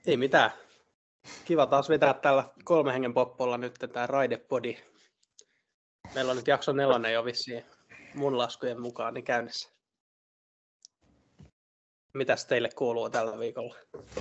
Ei mitään. Kiva taas vetää tällä 3 hengen poppolla nyt tämä raidepodi. Meillä on nyt jakso 4 jo vissiin mun laskujen mukaan niin käynnissä. Mitäs teille kuuluu tällä viikolla?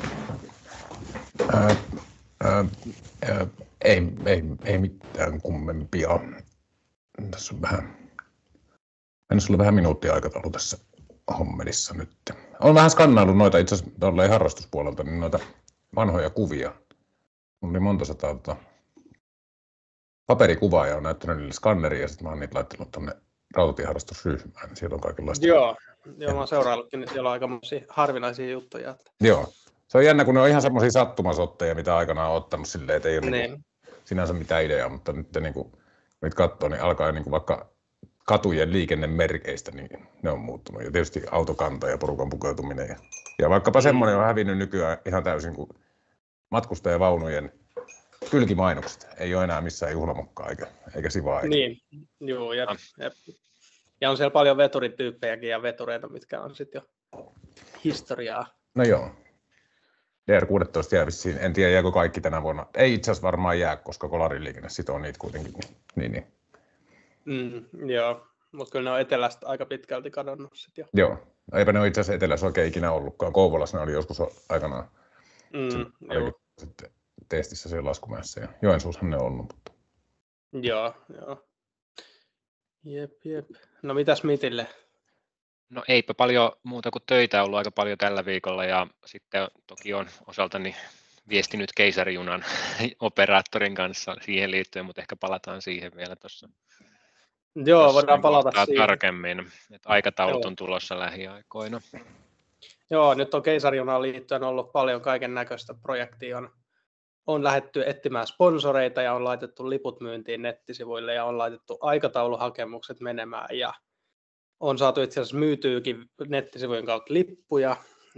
Ei mitään kummempia. Tässä on vähän minuuttia aikataulu tässä hommelissa nyt. Olen vähän skannaillut noita itse asiassa tolleen harrastuspuolelta, niin noita vanhoja kuvia. Mulla oli monta sataa paperikuvaa ja on näyttänyt niille skanneria ja sitten mä oon niitä laittanut tuonne rautatieharrastusryhmään. Siellä on kaikenlaista. Joo, mä oon seuraillutkin, niin siellä on aika harvinaisia juttuja. Että... Joo, se on jännä, kun ne on ihan semmoisia sattumasotteja, mitä aikanaan on ottanut silleen, että ei ole niin sinänsä mitään ideaa, mutta nyt niin kun niitä katsoo, niin alkaa niin vaikka katujen liikennemerkeistä, niin ne on muuttunut. Ja tietysti autokanta ja porukan pukeutuminen. Ja vaikkapa semmoinen on hävinnyt nykyään ihan täysin kuin matkustajavaunujen kylkimainokset. Ei ole enää missään juhlamokkaa eikä sivaa. Niin, joo. Ja on siellä paljon veturityyppejäkin ja vetureita, mitkä on sitten jo historiaa. No joo. DR16 jää vissiin. En tiedä, jääkö kaikki tänä vuonna. Ei itse asiassa varmaan jää, koska kolariliikenne sitoo niitä kuitenkin. Niin. Joo, mutta kyllä ne on etelästä aika pitkälti kadonnut sitten jo. Joo, eipä ne ole itse asiassa etelässä oikein ikinä ollutkaan. Kouvolassa ne oli joskus aikanaan sitten testissä siellä laskumäessä ja Joensuussahan ne on ollut. Mutta... Joo. Jep. No mitäs Mitille? No eipä paljon muuta kuin töitä ollut aika paljon tällä viikolla ja sitten toki on osaltani viestinyt keisarijunan operaattorin kanssa siihen liittyen, mutta ehkä palataan siihen vielä tuossa. Joo, voidaan palata siihen. Tarkemmin, että aikataulut on tulossa lähiaikoina. Joo, nyt on keisarjunaan liittyen ollut paljon kaiken näköistä projektia. On lähdetty etsimään sponsoreita ja on laitettu liput myyntiin nettisivuille ja on laitettu aikatauluhakemukset menemään ja on saatu itse asiassa myytyykin nettisivujen kautta lippuja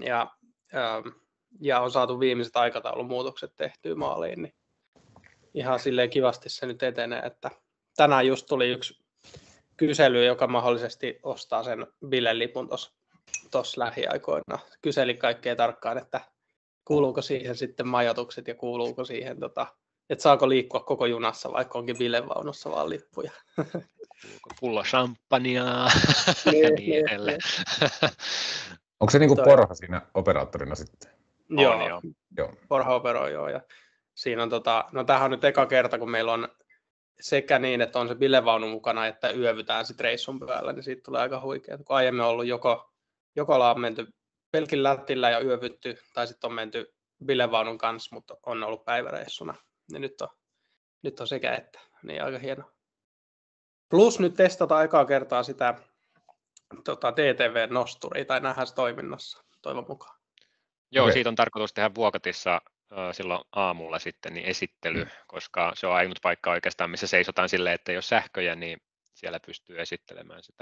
ja on saatu viimeiset aikataulumuutokset tehtyä maaliin. Niin ihan silleen kivasti se nyt etenee, että tänään just tuli yksi kysely, joka mahdollisesti ostaa sen bilelipun tuossa lähiaikoina. Kyseli kaikkea tarkkaan, että kuuluuko siihen sitten majoitukset ja kuuluuko siihen, että saako liikkua koko junassa, vaikka onkin bilevaunussa vaan lippuja. Kuuluuko pullo champagnea ja niin edelleen. Onko se niin kuin Porha siinä operaattorina sitten? Joo. Porha operoi joo. Ja siinä on no tämähän on nyt eka kerta, kun meillä on sekä niin, että on se bilevaunu mukana, että yövytään sitten reissun päällä, niin siitä tulee aika huikea. Kun aiemmin on ollut joko ollaan menty pelkillä lättillä ja yövytty, tai sitten on menty bilevaunun kanssa, mutta on ollut päiväreissuna. Niin nyt on sekä että, niin aika hieno. Plus nyt testataan ekaa kertaa sitä TTV-nosturia, tai nähdään se toiminnassa, toivon mukaan. Joo, okay. Siitä on tarkoitus tehdä Vuokatissa silloin aamulla sitten niin esittely, koska se on ainut paikka oikeastaan, missä seisotaan silleen, että jos sähköjä, niin siellä pystyy esittelemään sitä.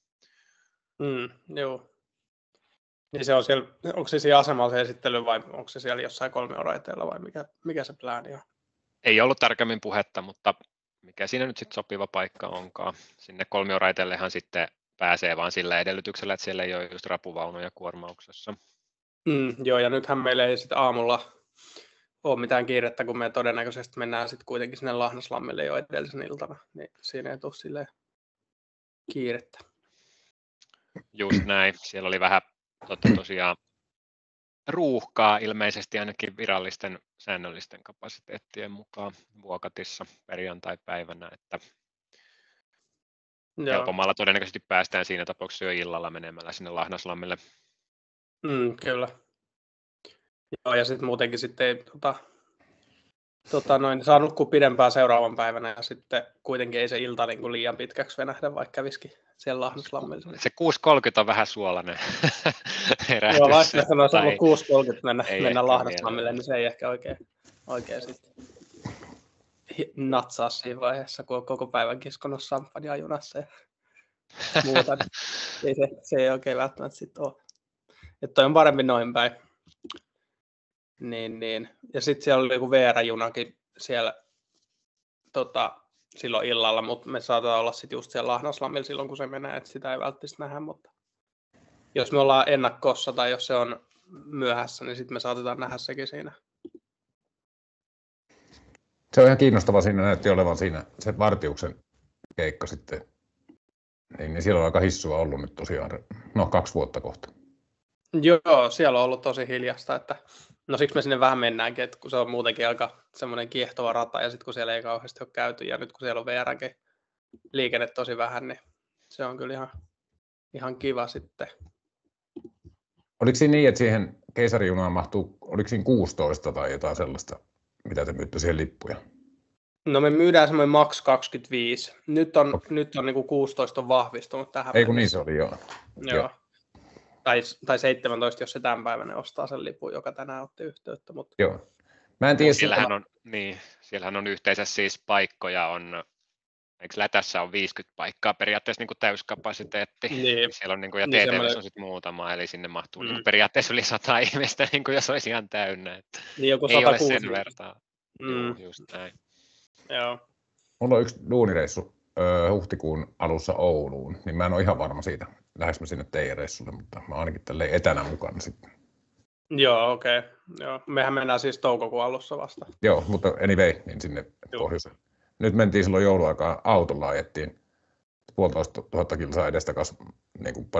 Joo. Niin se on siellä, onko se siellä asemalla se esittely vai onko se siellä jossain kolmioraiteilla vai mikä se plääni on? Ei ollut tarkemmin puhetta, mutta mikä siinä nyt sitten sopiva paikka onkaan. Sinne kolmioraiteillehan sitten pääsee vaan sillä edellytyksellä, että siellä ei ole just rapuvaunuja kuormauksessa. Joo, ja nythän meillä ei sitten aamulla ole mitään kiirettä, kun me todennäköisesti mennään sitten kuitenkin sinne Lahnaslammille jo edellisen iltana, niin siinä ei tule silleen kiirettä. Just näin. Siellä oli vähän tosiaan ruuhkaa ilmeisesti ainakin virallisten säännöllisten kapasiteettien mukaan Vuokatissa perjantai-päivänä, että helpommalla todennäköisesti päästään siinä tapauksessa jo illalla menemällä sinne Lahnaslammille. Kyllä. Joo, ja sitten muutenkin sitten ei saa nukkua pidempään seuraavan päivänä ja sitten kuitenkin ei se ilta niin kuin liian pitkäksi venähdä, vaikka kävisikin siellä Lahnaslammilla. Se 6.30 on vähän suolainen herätys. Joo, vaikka sanoisi ollut 6.30 mennä Lahnaslammille, niin se ei ehkä oikein sitten natsaa siinä vaiheessa, kun on koko päivän kiskonut samppanjaa junassa ja muuta. Se ei oikein välttämättä sitten ole. Että toi on parempi noin päin. Niin. Ja sitten siellä oli joku VR-junakin siellä silloin illalla, mutta me saatetaan olla sitten just siellä Lahnaslammilla silloin, kun se menee, että sitä ei välttämättä nähdä, mutta jos me ollaan ennakkossa tai jos se on myöhässä, niin sitten me saatetaan nähdä sekin siinä Se on ihan kiinnostava, siinä näytti olevan siinä se Vartiuksen keikka sitten. Niin siellä on aika hissua ollut nyt tosiaan, 2 vuotta kohta. Joo, siellä on ollut tosi hiljasta, että no siksi me sinne vähän mennäänkin, että kun se on muutenkin aika semmoinen kiehtova rata ja sitten kun siellä ei kauheasti ole käyty ja nyt kun siellä on VR:nkin liikenne tosi vähän, niin se on kyllä ihan kiva sitten. Oliko siinä niin, että siihen keisarijunaan mahtuu, oliko siinä 16 tai jotain sellaista, mitä te myytte siihen lippuja? No me myydään semmoinen max 25. Nyt on niin kuin 16 on vahvistunut tähän. Ei kun niin se oli, joo. Joo. Tai 17, jos se tämän päivänä ostaa sen lipun, joka tänään otti yhteyttä. Mutta... Joo. Mä en tiedä, siellähän on yhteensä siis paikkoja, eikö Lätässä on 50 paikkaa periaatteessa niin kuin täyskapasiteetti, niin. Siellä on, niin kuin, ja TTV:ssä on sitten muutama, eli sinne mahtuu niin kuin periaatteessa yli 100 ihmistä, niin kuin jos olisi ihan täynnä, että niin joku ei ole sen vertaa. Just näin. Joo. Mulla on yksi duunireissu huhtikuun alussa Ouluun, niin mä en ole ihan varma siitä, lähes mä sinne teidän reissulle, mutta mä ainakin tälleen etänä mukana sitten. Joo, okei. Joo. Mehän mennään siis toukokuun alussa vasta. Joo, mutta anyway, niin sinne pohjoiseen. Nyt mentiin silloin jouluaikaan autolla, ajettiin 1500 kilsaa edestä niin kuin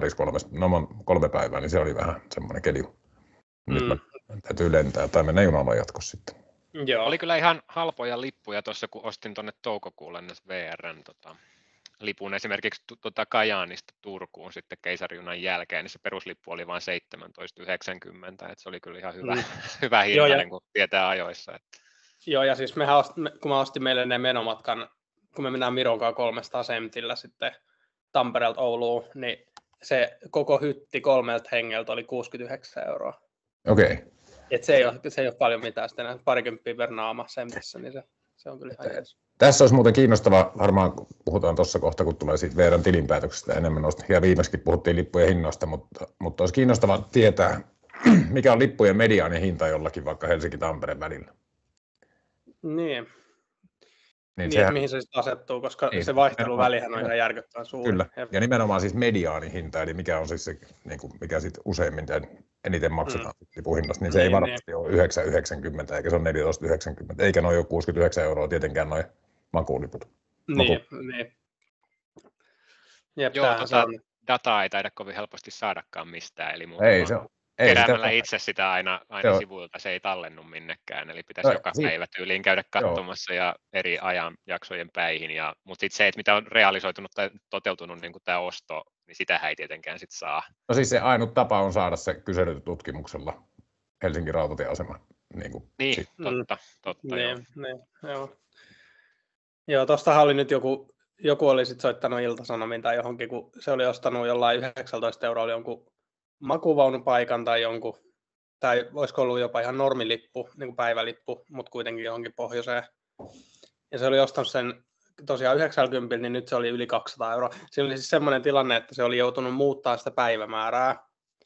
3 päivää, niin se oli vähän semmoinen kelju. Nyt mä täytyy lentää tai mennä junalla jatkossa sitten. Joo. Oli kyllä ihan halpoja lippuja tuossa, kun ostin tuonne toukokuulle VR:n lipun esimerkiksi Kajaanista Turkuun sitten keisarijunan jälkeen, niin se peruslippu oli vain 17,90, että se oli kyllä ihan hyvä hinta, kun tietää ajoissa. Että. Joo, ja siis kun mä ostin meille ne menomatkan, kun me mennään Mironkaan 300 sentillä sitten Tampereelta Ouluun, niin se koko hytti 3 hengeltä oli 69 €. Okei. Et se ei ole paljon mitään sitten enää, 20 per naama sentissä, niin se on kyllä ihan jees. Tässä olisi muuten kiinnostava, varmaan puhutaan tuossa kohta, kun tulee siitä VR:n tilinpäätöksestä enemmän noista, ja viimeiskin puhuttiin lippujen hinnoista, mutta olisi kiinnostava tietää, mikä on lippujen mediaanihinta jollakin vaikka Helsinki-Tampereen välillä. Niin sehän, mihin se sitten asettuu, koska se vaihteluvälihän on ihan järkyttävän suuri. Kyllä, ja nimenomaan siis mediaanihinta, eli mikä on siis se, niin kuin, mikä sitten useimmin eniten maksetaan lipuhinnasta, niin se ei varmasti ole 9,90 eikä se ole 14,90, eikä noin ole 69 € tietenkään noin makuuliput. Niin. Jep, joo, dataa ei taida kovin helposti saadakaan mistään, eli ei, se on. Keräämällä itse sitä aina sivuilta, se ei tallennu minnekään, eli pitäisi joka päivä tyyliin käydä katsomassa ja eri ajanjaksojen päihin, mutta sitten se, että mitä on realisoitunut tai toteutunut niin kuin tämä osto, niin sitähän ei tietenkään sit saa. No siis se ainut tapa on saada se kyselytutkimuksella Helsingin rautatieasema. Niin, totta joo. Joo, tuostahan oli nyt joku oli sitten soittanut Ilta-Sanomiin tai johonkin, kun se oli ostanut jollain 19 € jonkun makuvaunupaikan tai olisiko ollut jopa ihan normilippu, niin kuin päivälippu, mutta kuitenkin johonkin pohjoiseen. Ja se oli ostanut sen tosiaan 90, niin nyt se oli yli 200 €. Siinä oli siis semmoinen tilanne, että se oli joutunut muuttaa sitä päivämäärää,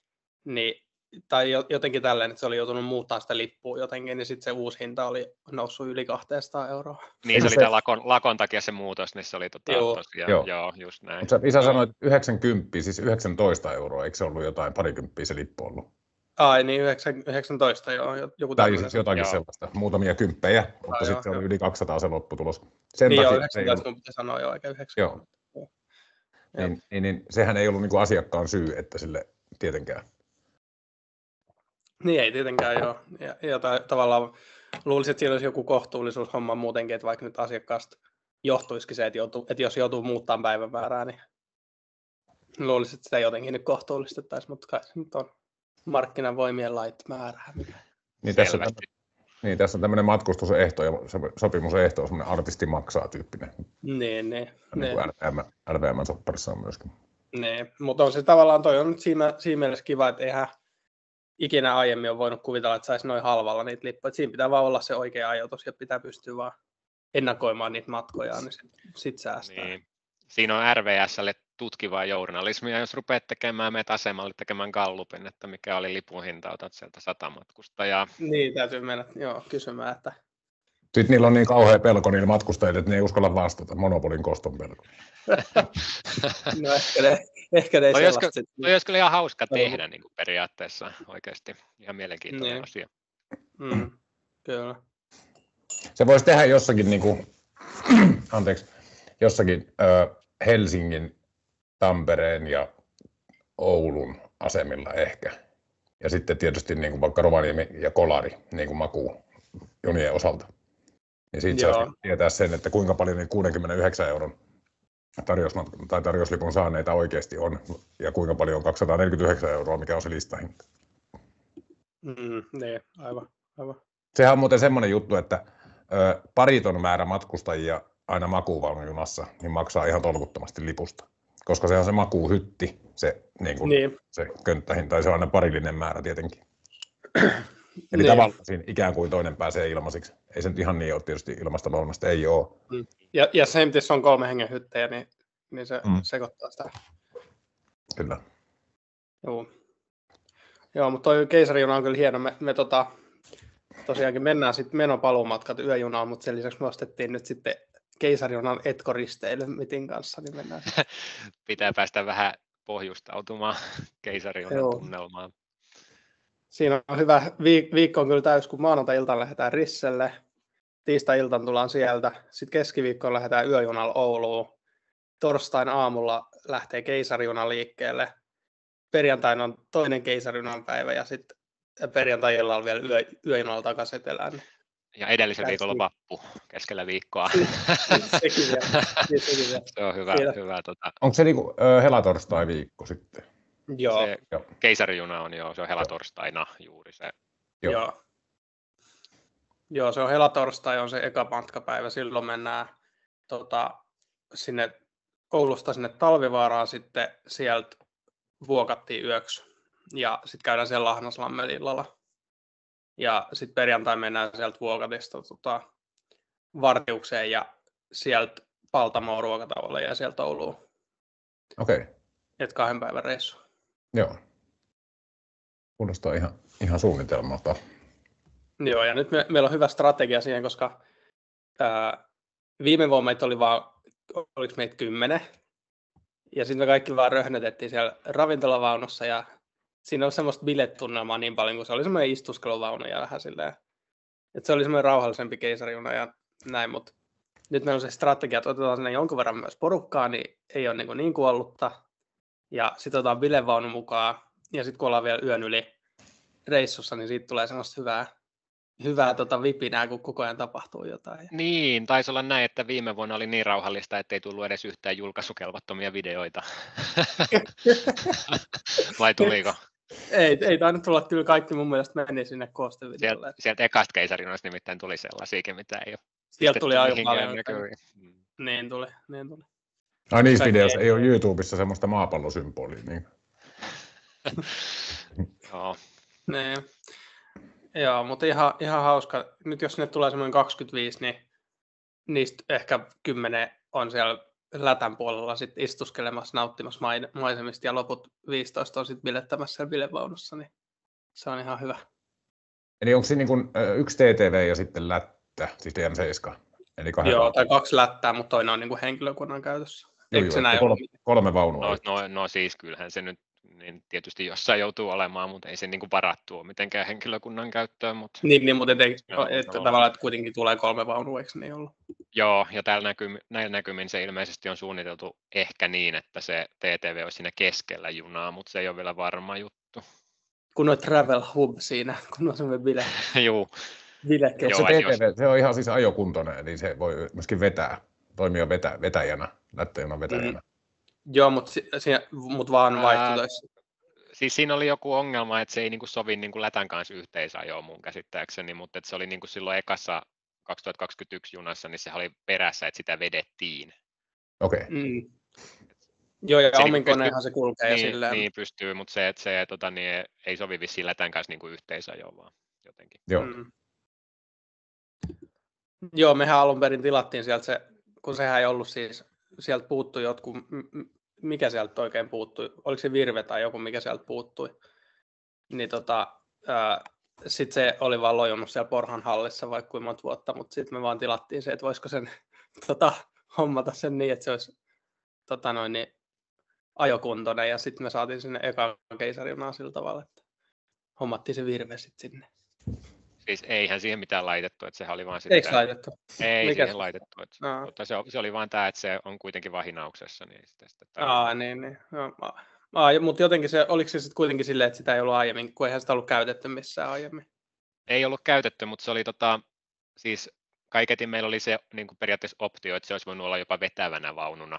tai jotenkin tälleen, että se oli joutunut muuttaa sitä lippua jotenkin, niin sitten se uusi hinta oli noussut yli 200 €. Niin, se oli tämä lakon takia se muutos, niin se oli tosiaan, joo, just näin. Mutta Isa sanoi, että 90, siis 19 €, eikö se ollut jotain parikymppiä se lippu ollut? Ai niin, 19 joo, joku tai siis jotakin sellaista, muutamia kymppejä, mutta sitten se oli yli 200 se lopputulos. Sen niin takia, joo, 19 kun pitää sanoa jo, eikä 90. Joo. Niin, sehän ei ollut niinku asiakkaan syy, että sille tietenkään. Niin ei tietenkään joo. Ja tavallaan luulisin, että siinä olisi joku kohtuullisuushomma muutenkin, että vaikka nyt asiakkaasta johtuisikin se, että jos joutuu muuttamaan päivämäärää, niin luulisin, että sitä jotenkin nyt kohtuullistettaisiin, mutta kai se nyt on markkinavoimien lait määrää. Niin, tässä on tämmöinen matkustusehto ja sopimusehto on semmoinen artisti maksaa -tyyppinen. Niin. LVM:n sopparissa on myöskin. Niin, mutta on se tavallaan, toi on nyt siinä mielessä kiva, että eihän ikinä aiemmin ole voinut kuvitella, että saisi noin halvalla niitä lippuja. Siinä pitää vaan olla se oikea ajoitus ja pitää pystyä vaan ennakoimaan niitä matkoja, niin sit säästää. Niin. Siinä on RVS:lle tutkivaa journalismia, jos rupeat menet asemalle tekemään gallupin, että mikä oli lipun hinta, otat sieltä 100 matkustajaa. Niin, täytyy mennä kysymään, että... Sitten niillä on niin kauhea pelko niillä matkustajilla, että ne ei uskalla vastata, monopolin koston pelko. No ehkä ne ei sellaista. Toi olisi kyllä ihan hauska tehdä niin kuin periaatteessa oikeasti, ihan mielenkiintoinen asia. Kyllä. Se voisi tehdä jossakin, niin kuin, jossakin Helsingin, Tampereen ja Oulun asemilla ehkä. Ja sitten tietysti niin kuin vaikka Rovaniemi ja Kolari niin kuin makuujunien osalta. Niin siitä saisi tietää sen, että kuinka paljon niin 69 € tarjouslipun saaneita oikeasti on, ja kuinka paljon on 249 €, mikä on se listahinta. Niin, aivan. Sehän on muuten semmoinen juttu, että pariton määrä matkustajia aina makuuvaunujunassa niin maksaa ihan tolkuttomasti lipusta. Koska se on se makuuhytti, se, se könttähinta, tai se on aina parillinen määrä tietenkin. Eli tavallaan siinä ikään kuin toinen pääsee ilmaisiksi. Ei se nyt ihan niin ole tietysti ilmasta lounasta, ei ole. Ja Semtissä on 3 hengen hyttejä, niin se sekoittaa sitä. Kyllä. Joo, mutta toi keisarijuna on kyllä hieno. Me tosiaankin mennään sitten menopaluumatkat yöjunaan, mutta sen lisäksi nostettiin nyt sitten keisarijunan etkoristeily Mitin kanssa, niin mennään. Pitää päästä vähän pohjustautumaan keisarijunan tunnelmaan. Siinä on hyvä, viikko on kyllä täys, kun maanantai-iltaan lähdetään Risselle, tiistai-iltaan tullaan sieltä, sitten keskiviikkoon lähdetään yöjunalla Ouluun, torstain aamulla lähtee keisarijuna liikkeelle, perjantaina on toinen keisarijunan päivä ja sitten perjantai-illalla vielä yöjunalla takaisin etelään. Ja edellisen viikolla vappu keskellä viikkoa. Sekin se on hyvä. Onko se niinku helatorstai viikko sitten? Joo. Se keisarijuna on se on helatorstaina juuri se. Joo, se on helatorstai, on se eka matkapäivä. Silloin mennään sinne Oulusta sinne Talvivaaraan, sitten sieltä vuokattiin yöksi. Ja sitten käydään siellä Lahnaslammen illalla. Ja sitten perjantai mennään sieltä Vuokatista Vartiukseen ja sieltä Paltamoon ruokatauolle ja sieltä Ouluun. Okei. Et 2 päivän reissu. Joo. Kuulostaa ihan suunnitelmalta. Joo, ja nyt meillä on hyvä strategia siihen, koska viime vuonna meitä oli oliko meitä 10. Ja sitten me kaikki vaan röhnötettiin siellä ravintolavaunussa ja siinä oli semmoista biletunnelmaa niin paljon, kun se oli semmoinen istuskeluvaunu ja vähän silleen, että se oli semmoinen rauhallisempi keisarijuna ja näin, mutta nyt meillä on se strategia, että otetaan sinne jonkun verran myös porukkaa, niin ei ole niin kuollutta. Ja sitten otetaan bilevaunu mukaan ja sitten kun ollaan vielä yön yli reissussa, niin siitä tulee semmoista hyvää vipinää, kun koko ajan tapahtuu jotain. Niin, taisi olla näin, että viime vuonna oli niin rauhallista, ettei tullut edes yhtään julkaisukelvottomia videoita. Vai tuliko? Ei tainnut tulla, kyllä kaikki mun mielestä meni sinne koostevideolle. Sieltä ekasta keisarijunnasta nimittäin tuli sellaisiakin, mitä ei ole. Sieltä tuli aika paljon. Niin tuli. Ai niissä videoissa ei ole YouTubessa semmoista maapallosymbolia. Niin. Joo. Niin. Joo, mutta ihan hauska. Nyt jos sinne tulee semmoinen 25, niin niistä ehkä 10 on siellä lätän puolella sit istuskelemassa, nauttimassa maisemista ja loput 15 on sitten bilettämässä siellä bilevaunussa, niin se on ihan hyvä. Eli onko siinä niin yksi TTV ja sitten lättä, siis DM7? Eli Joo, tai 2 lättää, mutta toinen on niin kuin henkilökunnan käytössä. Eikö se näin 3 vaunua? No siis kyllähän se nyt niin tietysti jossain joutuu olemaan, mutta ei se niin kuin varattu ole mitenkään henkilökunnan käyttöön. Mutta... Niin mutta tavallaan, että kuitenkin tulee 3 vaunua, eikö ne ollut? Joo, ja näillä näkymin se ilmeisesti on suunniteltu ehkä niin, että se TTV olisi siinä keskellä junaa, mutta se ei ole vielä varma juttu. Kun on travel hub siinä, kun on semmoinen bile. Joo. Se TTV, se on ihan siis ajokuntoinen, eli se voi myöskin toimia vetäjänä, lättöjunan vetäjänä. Joo, mutta vaan vaihtoehtoissa. Siis siinä oli joku ongelma, että se ei niinku sovi niinku lätän kanssa yhteisajoon mun käsittääkseni, mutta se oli niinku silloin ekassa 2021 junassa, niin se oli perässä, että sitä vedettiin. Okei. Joo, ja omin koneenhan se kulkee niin, silleen. Niin pystyy, mutta se niin ei sovi vissiin lätän kanssa niinku yhteisajoon vaan jotenkin. Joo. Joo, mehän alun perin tilattiin sieltä kun sehän ei ollut siis, sieltä puuttui jotkut, mikä sieltä oikein puuttui, oliko se virve tai joku, mikä sieltä puuttui, niin sitten se oli vaan lojonnut siellä Porhan hallissa vaikka kuinka monta vuotta, mutta sitten me vaan tilattiin se, että voisiko sen hommata sen niin, että se olisi ajokuntoinen, ja sitten me saatiin sinne ekan keisarijunaan sillä tavalla, että hommattiin se virve sitten sinne. Siis eihän siihen mitään laitettu, että sehän oli vaan sitten... Eikö laitettu? Ei Mikä siihen laitettu, että, no. mutta se oli vaan tämä, että se on kuitenkin vahinauksessa, niin ei sitä niin. No, mutta jotenkin oliko se sitten kuitenkin silleen, että sitä ei ollut aiemmin, kun eihän sitä ollut käytetty missään aiemmin? Ei ollut käytetty, mutta se oli siis kaiketin meillä oli se niin kuin periaatteessa optio, että se olisi voinut olla jopa vetävänä vaununa.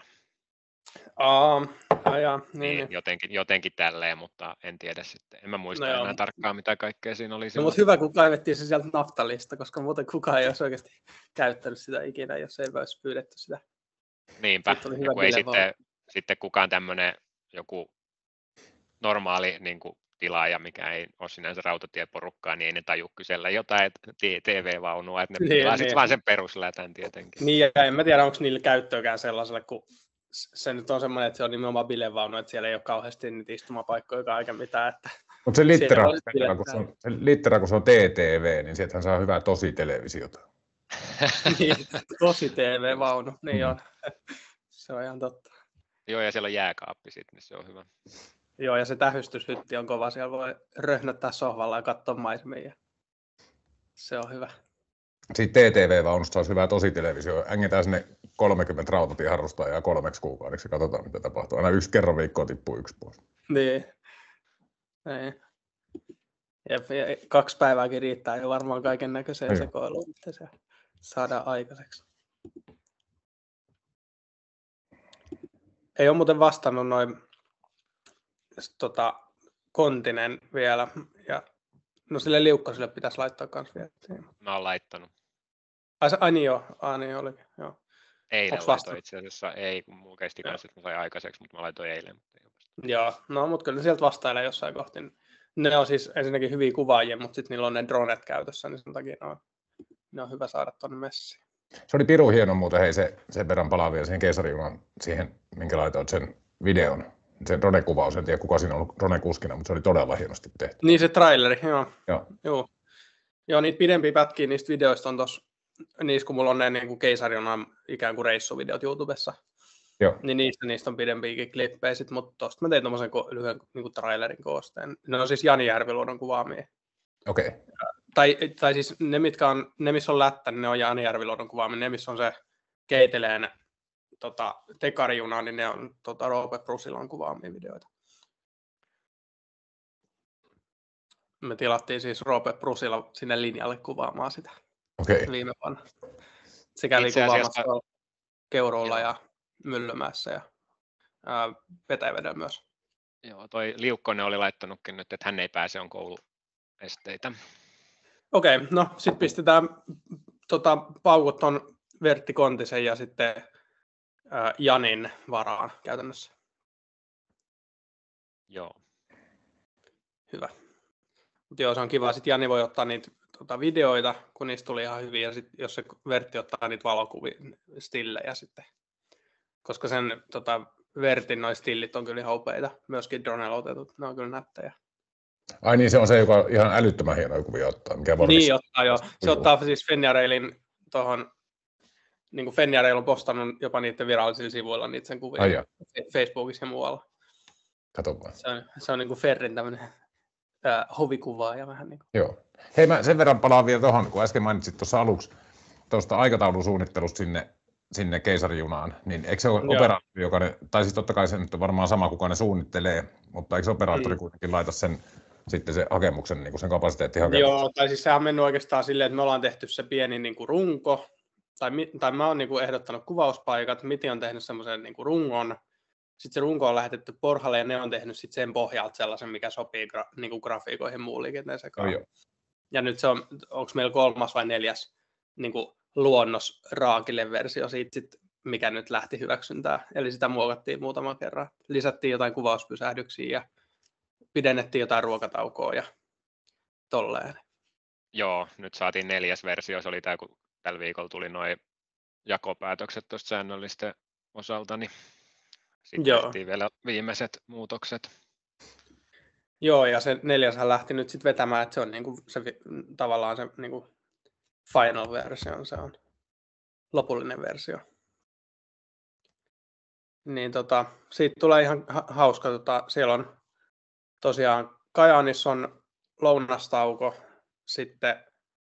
Niin. Jotenkin tälleen, mutta en tiedä sitten. En mä muista enää tarkkaan, mitä kaikkea siinä oli. No, mutta hyvä, kun kaivettiin se sieltä naftalista, koska muuten kukaan ei olisi oikeasti käyttänyt sitä ikinä, jos ei olisi pyydetty sitä. Niinpä, ja kun ei sitten kukaan tämmöinen joku normaali niin kuin tilaaja, mikä ei ole sinänsä rautatieporukkaa, niin ei ne taju kysellä jotain TV-vaunua, että ne tilaa sitten vaan sen peruslätän tietenkin. Niin, ja en mä tiedä, onko niillä käyttöäkään sellaiselle, kun se nyt on semmoinen, että se on nimenomaan bilevaunu, että siellä ei ole kauheasti niitä istumapaikkoja eikä mitään. Mutta se littera, kun se on TTV, niin sieltähän saa hyvää tositelevisiota. Niin, tosi TV-vaunu, niin on. Se on ihan totta. Joo, ja siellä on jääkaappi sitten, niin se on hyvä. Joo, ja se tähystyshytti on kova. Siellä voi röhnöttää sohvalla ja katsoa maisemia. Se on hyvä. Sitten TTV-vaunusta olisi hyvä tositelevisio. Ängetään sinne 30 rautatieharrustajaa 3 kuukaudeksi. Katsotaan, mitä tapahtuu. Aina kerran viikkoa tippuu 1 pois. Niin. Ja 2 päivääkin riittää jo varmaan kaiken näköiseen sekoiluun, että se saadaan aikaiseksi. Ei ole muuten vastannut noin Kontinen vielä. Ja, no sille Liukkaselle pitäisi laittaa kans viestiä. Mä oon laittanut. Niin olikin. Joo. Eilen laitoin itse asiassa, ei kun mulla kesti kanssa, että mä sain aikaiseksi, mutta mä laitoin eilen. Joo, no mutta kyllä ne sieltä vastailee jossain kohti. Ne on siis ensinnäkin hyviä kuvaajia, mutta sitten niillä on ne dronet käytössä, niin sen takia ne on hyvä saada tuonne messiin. Se oli pirun hieno muuten, hei sen verran palaa vielä siihen keisarijunan, siihen minkä laitoit sen videon. Se drone-kuvaus, en tiedä kuka siinä on ollut drone-kuskina, mutta se oli todella hienosti tehty. Niin se traileri, joo. Joo, niitä pidempiä pätkiä niistä videoista on tuossa, niissä kun mulla on ne niin keisarijunan ikään kuin reissuvideot YouTubessa, joo. Niin niistä on pidempiäkin klippejä, mutta tuosta mä tein tommosen lyhyen niin trailerin koosteen. Ne on siis Jani Järviluodon kuvaamia. Okei. Okay. Tai siis ne missä on lättä, niin ne on Jani Järviluodon kuvaamia. Ne missä on se Keiteleen tekarijuna, niin ne on Roope Prusilan kuvaamia videoita. Me tilattiin siis Roope Prusila sinne linjalle kuvaamaan sitä viime vuonna. Se kävi kuvaamassa Keuruulla ja Myllymäessä ja Petäjävedellä myös. Joo, toi Liukkonen oli laittanutkin nyt, että hän ei pääse, on kouluesteitä. Okei, no sitten pistetään paukut ton Vertti Kontisen ja sitten Janin varaan käytännössä. Joo. Hyvä. Mutta joo, se on kiva. Sitten Jani voi ottaa niitä videoita, kun niistä tuli ihan hyviä. Ja sitten jos se Vertti ottaa niitä valokuvia, stillejä sitten. Koska sen Vertin noi stillit on kyllä ihan upeita. Myöskin dronella otetut, ne on kyllä nättejä. Ai niin, se on se, joka ihan älyttömän hienoja kuvia ottaa. Mikä niin ottaa joo. Se ottaa siis Fenniarailin tuohon, niin kuin Fenniarail on postannut jopa niiden virallisilla sivuilla niitä sen kuvia. Facebookissa ja muualla. Kato vaan. Se on niin kuin Ferrin tämmöinen hovikuvaaja vähän niin kuin. Joo. Hei, mä sen verran palaan vielä tuohon, kun äsken mainitsit tuossa aluksi tuosta aikataulusuunnittelusta sinne keisarijunaan, niin eikö se ole operaattori, joka tai siis totta kai se nyt on varmaan sama, kuka ne suunnittelee, mutta eikö se operaattori kuitenkin laita sitten se hakemuksen, niin kuin sen kapasiteettihakemuksen? Joo, tai siis sehän on mennyt oikeastaan silleen, että me ollaan tehty se pieni niin kuin runko, tai mä oon niin kuin ehdottanut kuvauspaikat, Miti on tehnyt semmoisen niin kuin rungon, sitten se runko on lähetetty Porhalle ja ne on tehnyt sitten sen pohjalta sellaisen, mikä sopii niin kuin grafiikoihin muun liikenteeseen. Ja nyt se on, onko meillä 3. vai 4. niin kuin luonnos raakille versio siitä, mikä nyt lähti hyväksyntään. Eli sitä muokattiin muutaman kerran. Lisättiin jotain kuvauspysähdyksiä ja pidennettiin jotain ruokataukoa ja tolleen. Joo, nyt saatiin 4. versio. Se oli tämä, kun tällä viikolla tuli nuo jakopäätökset tuosta säännöllisten osalta, niin sitten tehtiin vielä viimeiset muutokset. Joo, ja se 4. lähti nyt sitten vetämään, että se on niinku se, tavallaan se niinku final versio, se on lopullinen versio. Niin siitä tulee ihan hauska, siellä on tosiaan Kajaanissa on lounastauko, sitten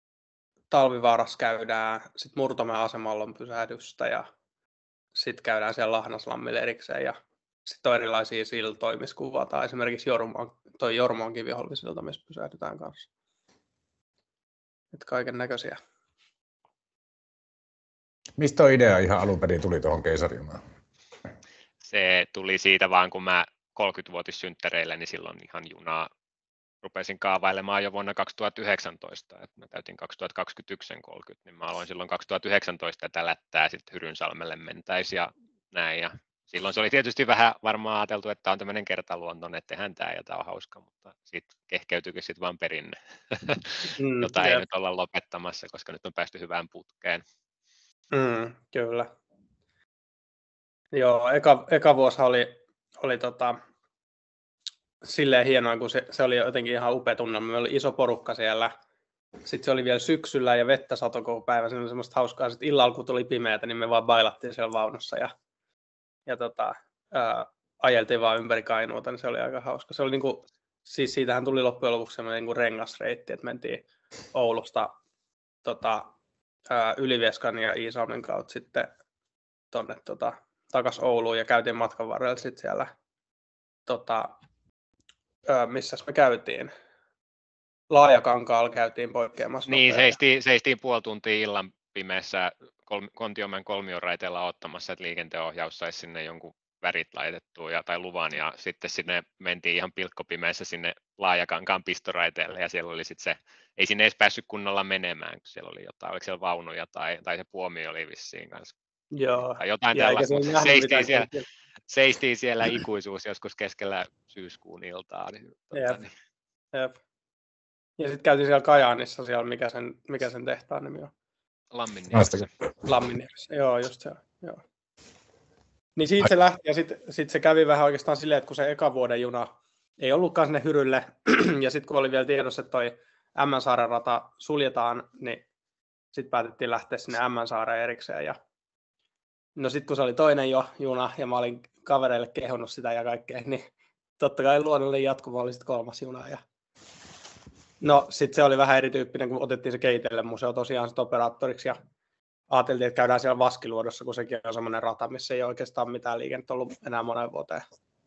Talvivaarassa käydään, sitten Murtomäen asemalla on pysähdystä ja sitten käydään siellä Lahnaslammilla erikseen ja sitten on erilaisia siltoja, missä kuvataan esimerkiksi Jormon kiviholvisilta, missä pysähdytään kanssa. Että kaiken näköisiä. Mistä on idea ihan alun perin tuli tuohon keisarjunaan? Se tuli siitä vaan, kun mä 30-vuotissynttäreillä, niin silloin ihan junaa rupesin kaavailemaan jo vuonna 2019, että mä täytin 2021 sen 30, niin mä aloin silloin 2019 tätä lättää sitten Hyrynsalmelle mentäisi ja näin. Ja silloin se oli tietysti vähän varmaan ajateltu, että on tämmöinen kertaluontoinen, että tehdään tämä ja tämä on hauska, mutta siitä kehkeytyykin sitten vaan perinne, jota ei nyt olla lopettamassa, koska nyt on päästy hyvään putkeen. Kyllä. Joo, eka vuosi oli silleen hienoa, kun se oli jotenkin ihan upea tunnelma. Meillä oli iso porukka siellä. Sitten se oli vielä syksyllä ja vettä satoi koko päivä. Se oli semmoista hauskaa. Sitten illalla, kun tuli pimeätä, niin me vaan bailattiin siellä vaunussa ja ajeltiin vaan ympäri Kainuuta, niin se oli aika hauska. Se oli niinku, siis siitähän tuli loppujen lopuksi semmoinen niinku rengasreitti, että mentiin Oulusta Ylivieskan ja Iisalmen kautta sitten tonne takaisin Ouluun ja käytiin matkan varrella sitten siellä missäs me käytiin? Laajakankaalla käytiin poikkeamassa. Niin, seistiin puoli tuntia illan pimeässä Kontiomäen kolmioraiteella ottamassa, että liikenteenohjaus saisi sinne jonkun värit laitettua tai luvan, ja sitten sinne mentiin ihan pilkkopimeässä sinne Laajakankaan pistoraiteelle, ja siellä oli sitten se, ei sinne edes päässyt kunnolla menemään, kun siellä oli jotain, oliko siellä vaunuja tai se puomi oli vissiin kanssa. Joo. Tai jotain tällaista, mutta seistiin siellä ikuisuus joskus keskellä syyskuun iltaa. Niin, Jep. Ja sitten käytiin siellä Kajaanissa, siellä mikä sen tehtaan nimi on? Lamminniemessä. Joo, just se. Joo. Niin siitä se lähti ja sit se kävi vähän oikeastaan silleen, että kun se eka vuoden juna ei ollutkaan sinne Hyrylle, ja sitten kun oli vielä tiedossa, että toi Ämmänsaaren rata suljetaan, niin sitten päätettiin lähteä sinne Ämmänsaareen erikseen. Ja no sitten kun se oli toinen juna, ja mä olin kavereille kehonnut sitä ja kaikkea, niin totta kai luonnollinen jatkuma oli sitten kolmas juna. Ja no sitten se oli vähän erityyppinen, kun otettiin se Keitelle museo tosiaan sit operaattoriksi, ja ajateltiin, että käydään siellä Vaskiluodossa, kun sekin on semmoinen rata, missä ei oikeastaan mitään liikennettä ollut enää moneen vuoteen.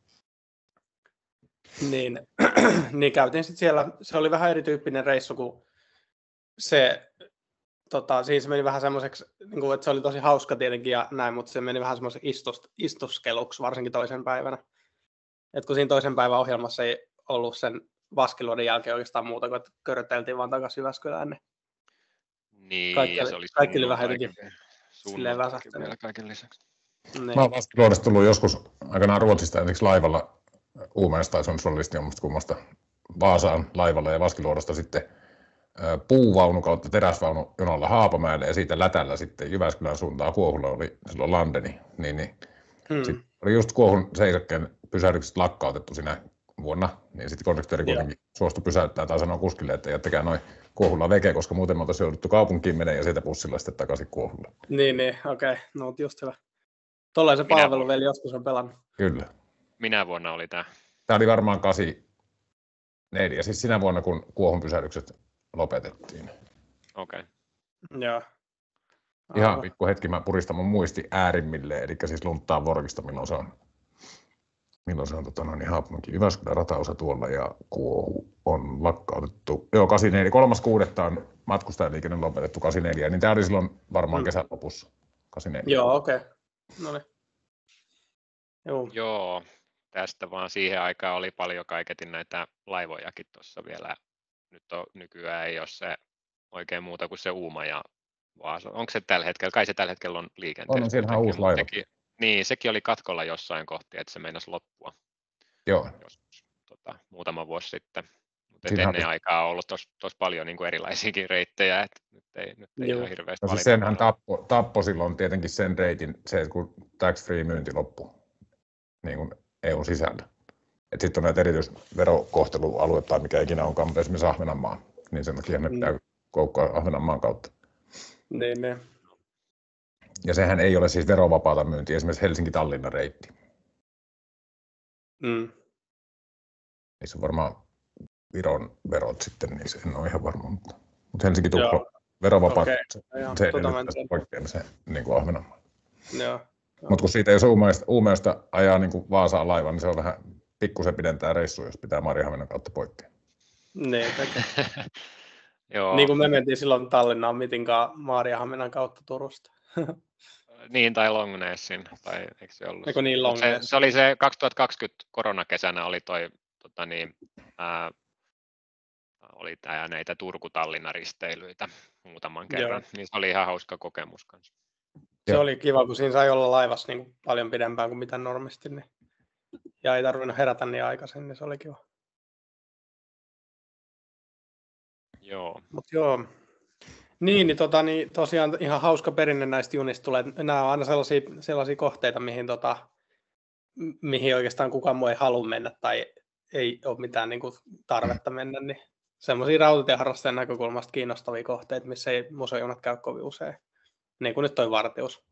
Niin käytiin sitten siellä, se oli vähän erityyppinen reissu, kun se, siinä se meni vähän semmoiseksi, niin että se oli tosi hauska tietenkin ja näin, mutta se meni vähän semmoiseksi istuskeluksi, varsinkin toisen päivänä. Et kun siinä toisen päivän ohjelmassa ei ollut sen Vaskiluodon jälkeen oikeastaan muuta, kuin että köröteltiin vaan takaisin Jyväskylään, niin kaikki oli vähän jotenkin silleen väsähtänyt. Kaiken lisäksi. Mä oon Vaskiluodosta tullut joskus aikanaan Ruotsista ensiksi laivalla Uumaista tai Sundsvallista kummasta Vaasaan laivalla ja Vaskiluodosta sitten puuvaunu kautta teräsvaunu jonolla Haapamäelle ja siitä lätällä sitten Jyväskylän suuntaan. Kuohulla oli silloin Landeni. Sitten oli just Kuohun seisakkeen pysähdykset lakkautettu sinä vuonna, niin sitten konduktööri kuitenkin suostui pysäyttää tai sanoi kuskille, että jättäkää noin Kuohulla veke, koska muuten me oltaisiin jouduttu kaupunkiin menee ja sieltä bussilla sitten takaisin Kuohulla. Niin, okei. No just hyvä. Tollainen se palveluveli joskus on pelannut. Kyllä. Minä vuonna oli tämä? Tämä oli varmaan 84, siis sinä vuonna, kun Kuohun pysähdykset lopetettiin. Okei. Joo. Ihan pikku hetki, mä puristan mun muisti äärimmilleen, eli siis lunttaa Vorkista, milloin se on Haapamäki Jyväskylän rataosa tuolla ja Kuohu on lakkautettu. Joo, 84, 3.6. on matkustajaliikenne lopetettu 84, niin tämä oli silloin varmaan kesän lopussa. 84. Joo, okei. No niin. Joo, tästä vaan siihen aikaan oli paljon kaiketin näitä laivojakin tuossa vielä. Nykyään ei ole se oikein muuta kuin se Uuma ja Vaasa. Onko se tällä hetkellä? Kai se tällä hetkellä on liikenteessä. On siellähän uusi laiva. Niin, sekin oli katkolla jossain kohti, että se meinasi loppua. Joo. Joskus, muutama vuosi sitten. Mutta ennen aikaa on ollut tosi paljon niin kuin erilaisiakin reittejä, että nyt ei ihan hirveästi valita. Senhän tappoi silloin tietenkin sen reitin, se kun tax-free myynti loppui niin kuin EUn sisällä. Sitten on näitä erityisverokohtelualueita tai mikä ikinä onkaan, mutta esimerkiksi Ahvenanmaa, niin sen takia ne pitää koukkaa Ahvenanmaan kautta. Niin. Ja sehän ei ole siis verovapaata myyntiä, esimerkiksi Helsinki-Tallinna reitti. Niissä on varmaan Viron verot sitten, niin se en ole ihan varma, mutta Helsinki-Tukholma verovapaa, se edellyttää poikkeamisen niin kuin Ahvenanmaan. Joo. Mutta kun siitä jos Uumeosta ajaa niin kuin Vaasaan laivan, niin se on vähän pikkusen pidentää reissua, jos pitää Maarianhaminan kautta poikkea. Niin, niin kuin me mentiin silloin Tallinnaan mitinkaan Maarianhaminan kautta Turusta. Niin, tai Longnessin, tai eikö se ollut? Niin, se oli se 2020 koronakesänä oli toi, oli näitä Turku-Tallinna-risteilyitä muutaman kerran, niin se oli ihan hauska kokemus kanssa. Se oli kiva, kun siinä sai olla laivassa niin paljon pidempään kuin mitä normisti, niin, ja ei tarvinnut herätä niin aikaisin, niin se oli kiva. Joo. Mut joo. Niin tosiaan ihan hauska perinne näistä junista tulee. Nämä on aina sellaisia kohteita, mihin oikeastaan kukaan muu ei halua mennä tai ei ole mitään niin kuin tarvetta mennä, niin semmoisia rautatieharrastajan näkökulmasta kiinnostavia kohteita, missä ei museojunat käy kovin usein. Niin kuin nyt toi Vartius.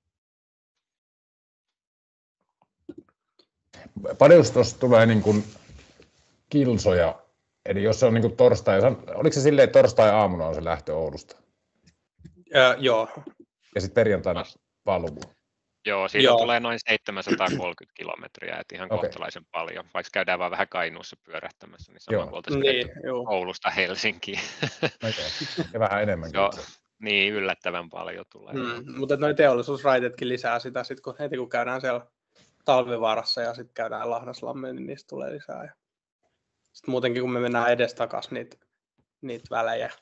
Paljon tuossa tulee niin kuin kilsoja, eli jos se on niin kuin torstai, oliko se silleen, että torstai-aamuna on se lähtö Oulusta? Joo. Ja sitten perjantaina paluu? Joo, siitä tulee noin 730 kilometriä, että ihan kohtalaisen paljon. Vaikka käydään vaan vähän Kainuussa pyörähtämässä, niin saman puolta Oulusta Helsinkiin. Ja vähän enemmänkin. Joo, niin yllättävän paljon tulee. Mutta nuo teollisuusraiteetkin lisää sitä, heti kun käydään siellä Talvivaarassa ja sitten käydään Lahdaslammeen, niin niistä tulee lisää. Ja sitten muutenkin, kun me mennään edestakaisin niitä välejä.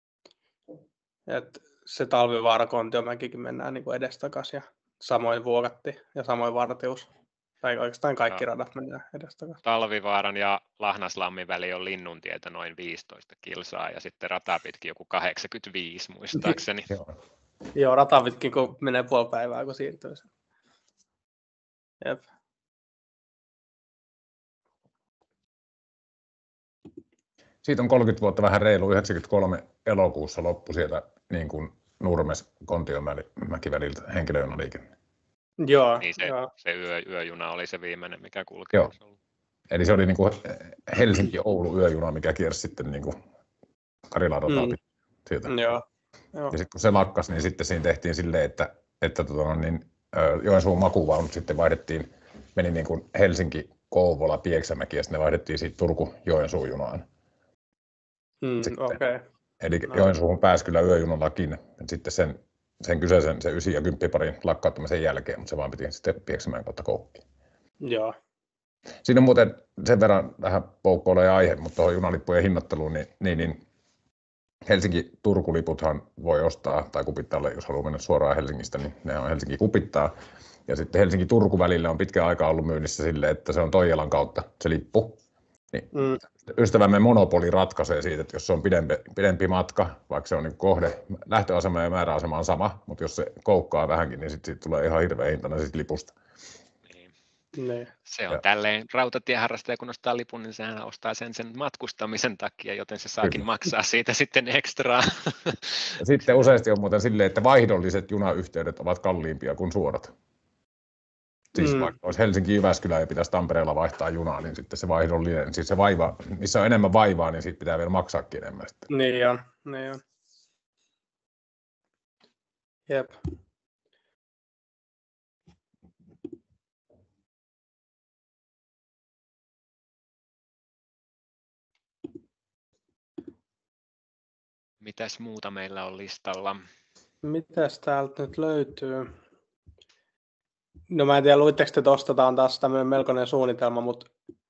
Et se Talvivaara-Kontiomäkikin mennään niin edestakaisin ja samoin Vuokatti ja samoin Vartius. Tai oikeastaan kaikki radat mennään edestakaisin. Talvivaaran ja Lahnaslammin väli on Linnuntietä noin 15 kilsaa ja sitten rata pitkin joku 85 muistaakseni. Joo, rata pitkin kun menee puoli päivää, kun siirtyy sen. Jep. Siitä on 30 vuotta vähän reilu, 93 elokuussa loppu sieltä niin kuin Nurmes-Kontiomäki väliltä henkilöjunaliikenne. Joo. Niin se yöjuna oli se viimeinen, mikä kulki. Joo. Eli se oli niin kuin Helsinki-Oulu yöjuna, mikä kiersi sitten niin kuin Karilan rataa sieltä. Joo. Ja sitten kun se lakkasi, niin sitten siinä tehtiin silleen, että Joensuun makuvaunut sitten vaihdettiin, meni niin kuin Helsinki, Kouvola, Pieksämäki ja sitten ne vaihdettiin siitä Turku-Joensuun junaan. Okay. Eli Joensuuhun pääsi kyllä yöjunallakin, sitten sen kyseisen, se 9 ja 10 parin lakkauttamisen jälkeen, mutta se vaan piti sitten Pieksämäen kautta Koukkiin. Joo. Siinä on muuten sen verran vähän poukkoilee aihe, mutta tuohon junalippujen hinnoitteluun, niin Helsinki-Turku-liputhan voi ostaa tai kupittaa, jos haluaa mennä suoraan Helsingistä, niin ne on Helsinki kupittaa. Ja sitten Helsinki-Turku välillä on pitkään aikaa ollut myynnissä sille, että se on Toijalan kautta se lippu. Niin ystävämme Monopoli ratkaisee siitä, että jos se on pidempi matka, vaikka se on niin kohde, lähtöasema ja määräasema on sama, mutta jos se koukkaa vähänkin, niin sitten siitä tulee ihan hirveä hintana siitä lipusta. Ne. Se on tälleen rautatieharrastaja, kun ostaa lipun, niin sehän ostaa sen matkustamisen takia, joten se saakin maksaa siitä sitten ekstraa. Ja sitten useasti on muuten silleen, että vaihdolliset junayhteydet ovat kalliimpia kuin suorat. Siis vaikka olisi Helsinki-Jyväskylä ja pitäisi Tampereella vaihtaa junaa, niin sitten se vaihdollinen, siis se vaiva, missä on enemmän vaivaa, niin siitä pitää vielä maksaakin enemmän. Sitten. Niin on. Jep. Mitäs muuta meillä on listalla? Mitäs täältä nyt löytyy? No mä en tiedä, luitteko te tuosta, tämä on taas tämmöinen melkoinen suunnitelma, mutta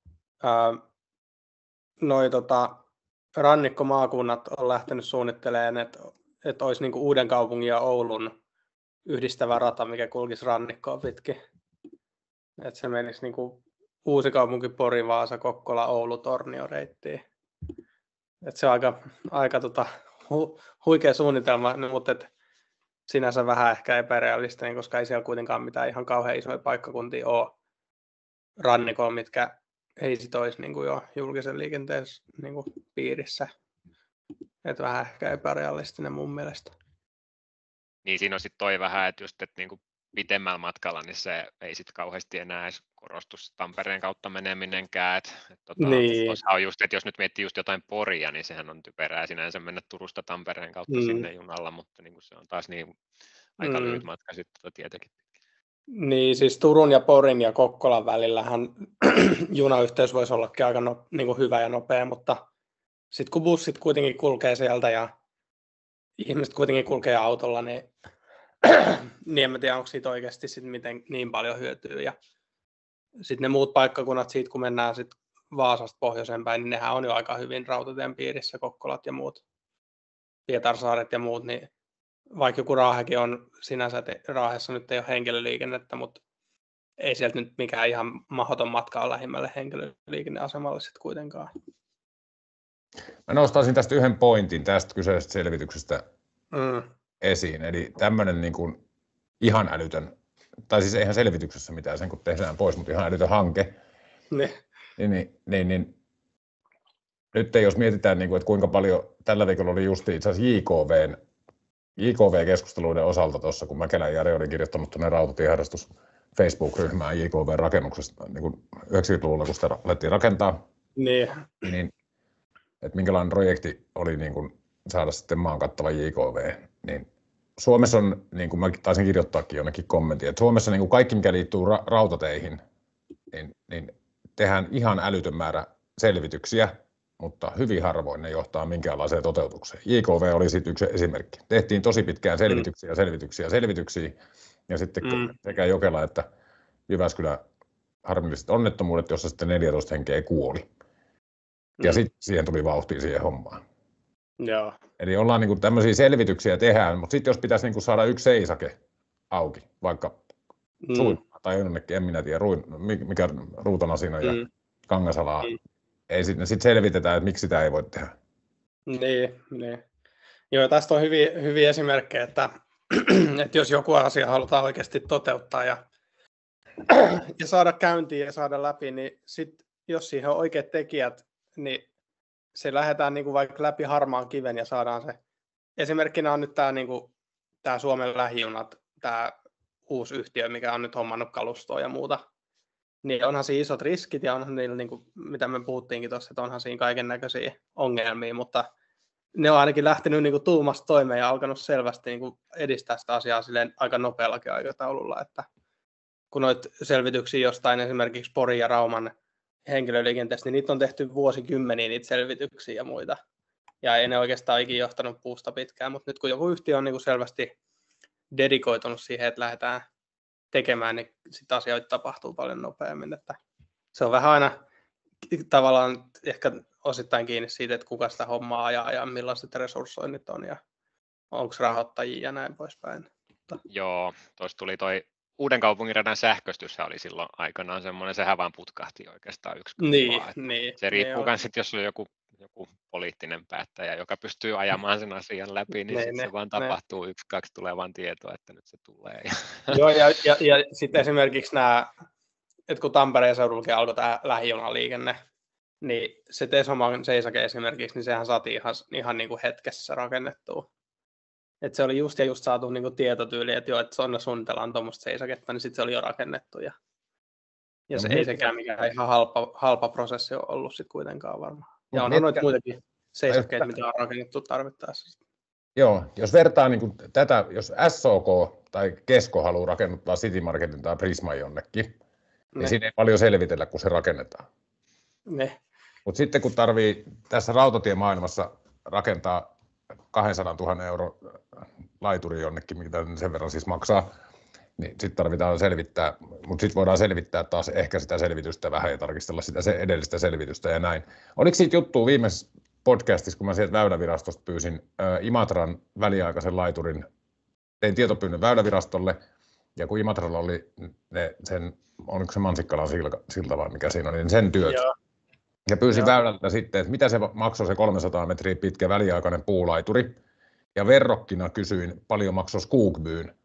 rannikkomaakunnat on lähtenyt suunnittelemaan, että olisi niinku Uudenkaupungin ja Oulun yhdistävä rata, mikä kulkisi rannikkoa pitkin. Että se menisi niinku Uusikaupunki, Pori, Vaasa, Kokkola, Oulu, Tornio reittiin. Että se on aika huikea suunnitelma, mutta sinänsä vähän ehkä epärealistinen, koska ei siellä kuitenkaan mitään ihan kauhean isoja paikkakuntia ole rannikolla, mitkä ei sit olisi niin kuin jo julkisen liikenteen niin kuin piirissä. Että vähän ehkä epärealistinen mun mielestä. Niin siinä on sitten toi vähän, että just, että niin kuin pitemmällä matkalla, niin se ei sitten kauheasti enää edes korostu Tampereen kautta meneminenkään. Niin. Tuossa on just, että jos nyt miettii just jotain Poria, niin sehän on typerää sinänsä mennä Turusta Tampereen kautta sinne junalla, mutta niin se on taas niin aika lyhyt matka sitten tietenkin. Niin, siis Turun ja Porin ja Kokkolan välillähän junayhteys voisi ollakin aika niin kuin hyvä ja nopea, mutta sitten kun bussit kuitenkin kulkee sieltä ja ihmiset kuitenkin kulkee autolla, niin en mä tiedä, onko siitä oikeasti sit miten niin paljon hyötyä. Ja sitten ne muut paikkakunnat, siitä kun mennään sit Vaasasta pohjoiseen päin, niin nehän on jo aika hyvin rautatien piirissä, Kokkolat ja muut, Pietarsaaret ja muut, niin vaikka joku Raahekin on sinänsä, että Raahessa nyt ei ole henkilöliikennettä, mutta ei sieltä nyt mikään ihan mahdoton matka ole lähimmälle henkilöliikenneasemalle sitten kuitenkaan. Mä nostaisin tästä yhden pointin tästä kyseisestä selvityksestä esiin. Eli tämmöinen niin kuin ihan älytön, tai siis eihän selvityksessä mitään sen kun tehdään pois, mutta ihan älytön hanke. Niin, nyt jos mietitään, niin kuin, että kuinka paljon tällä viikolla oli just itse asiassa JKV-keskusteluiden osalta tuossa, kun Mäkelän Jari oli kirjoittanut tuonne rautatieharrastus Facebook-ryhmään JKV-rakennuksesta niin kuin 90-luvulla, kun sitä alettiin rakentaa. Niin, että minkälainen projekti oli niin kuin saada sitten maan kattava JKV. Niin Suomessa on, niin kuin mä taisin kirjoittaakin jonnekin kommentin, että Suomessa niin kuin kaikki, mikä liittyy rautateihin, niin tehdään ihan älytön määrä selvityksiä, mutta hyvin harvoin ne johtaa minkäänlaiseen toteutukseen. JKV oli sitten yksi esimerkki. Tehtiin tosi pitkään selvityksiä, ja sitten sekä Jokela että Jyväskylä harmilliset onnettomuudet, jossa sitten 14 henkeä kuoli. Ja sitten siihen tuli vauhtia siihen hommaan. Joo. Eli ollaan niin kuin tämmöisiä selvityksiä tehdään, mutta sitten jos pitäisi niin kuin saada yksi seisake auki, vaikka Suimaa tai jonnekin, en minä tiedä, mikä Ruutona siinä on ja Kangasalaa, ei sitten selvitetään, että miksi sitä ei voi tehdä. Niin. Joo, tästä on hyviä esimerkkejä, että jos joku asia halutaan oikeasti toteuttaa ja saada käyntiin ja saada läpi, niin sit, jos siihen on oikeat tekijät, niin se lähdetään niin kuin vaikka läpi harmaan kiven ja saadaan se. Esimerkkinä on nyt tämä niin kuin, Suomen lähijunat, tämä uusi yhtiö, mikä on nyt hommannut kalustoa ja muuta. Niin onhan siinä isot riskit ja onhan niillä, niin kuin, mitä me puhuttiinkin tuossa, että onhan siinä kaiken näköisiä ongelmia, mutta ne on ainakin lähtenyt niin kuin tuumasta toimeen ja alkanut selvästi niin kuin edistää sitä asiaa silleen aika nopeallakin aikataululla, että kun noita selvityksiä jostain esimerkiksi Porin ja Rauman henkilöliikenteestä, niin niitä on tehty vuosikymmeniä niitä selvityksiä ja muita. Ja ei ne oikeastaan ikinä johtanut puusta pitkään, mutta nyt kun joku yhtiö on niin kuin selvästi dedikoitunut siihen, että lähdetään tekemään, niin sitten asioita tapahtuu paljon nopeammin. Että se on vähän aina tavallaan ehkä osittain kiinni siitä, että kuka sitä hommaa ajaa ja millaiset resurssoinnit on ja onko rahoittajia ja näin poispäin. Joo, tuossa tuli toi Uudenkaupungin radan sähköstys oli silloin aikanaan semmoinen, sehän vaan putkahti oikeastaan yksi niin, se riippuu myös, jos on joku poliittinen päättäjä, joka pystyy ajamaan sen asian läpi, niin se vaan tapahtuu 1-2 tulee vaan tietoa, että nyt se tulee. Joo, ja sitten esimerkiksi nämä, että kun Tampereen seudullakin alkoi tämä lähijunaliikenne, niin se Tesoman seisake esimerkiksi, niin sehän saatiin ihan niin kuin hetkessä rakennettua. Että se oli just saatu niin kuin tietotyyli, että joo, että Sonna suunnitellaan tuommoista seisaketta, niin sitten se oli jo rakennettu. Ja se ei sekään mikään ihan halpa prosessi ole ollut sitten kuitenkaan varmaan. Ja on noita muitakin seisakkeita, mitä on rakennettu tarvittaessa. Joo, jos vertaa niin kuin tätä, jos SOK tai Kesko haluaa rakennuttaa City Marketin tai Prisman jonnekin, niin siinä ei paljon selvitellä, kun se rakennetaan. Mutta sitten kun tarvii tässä rautatiemaailmassa rakentaa 200 000 € laituri jonnekin, mitä sen verran siis maksaa, niin sitten tarvitaan selvittää, mutta sitten voidaan selvittää taas ehkä sitä selvitystä vähän ja tarkistella sitä edellistä selvitystä ja näin. Oliko siitä juttua viimeisessä podcastissa, kun mä sieltä Väylävirastosta pyysin Imatran väliaikaisen laiturin, tein tietopyynnön Väylävirastolle, ja kun Imatralla oli oliko se Mansikkalan silta vai mikä siinä oli, niin sen työt. Ja pyysin Väylältä sitten, että mitä se maksoi se 300 metriä pitkä väliaikainen puulaituri, ja verrokkina kysyin, paljon maksoi Skoogbyyn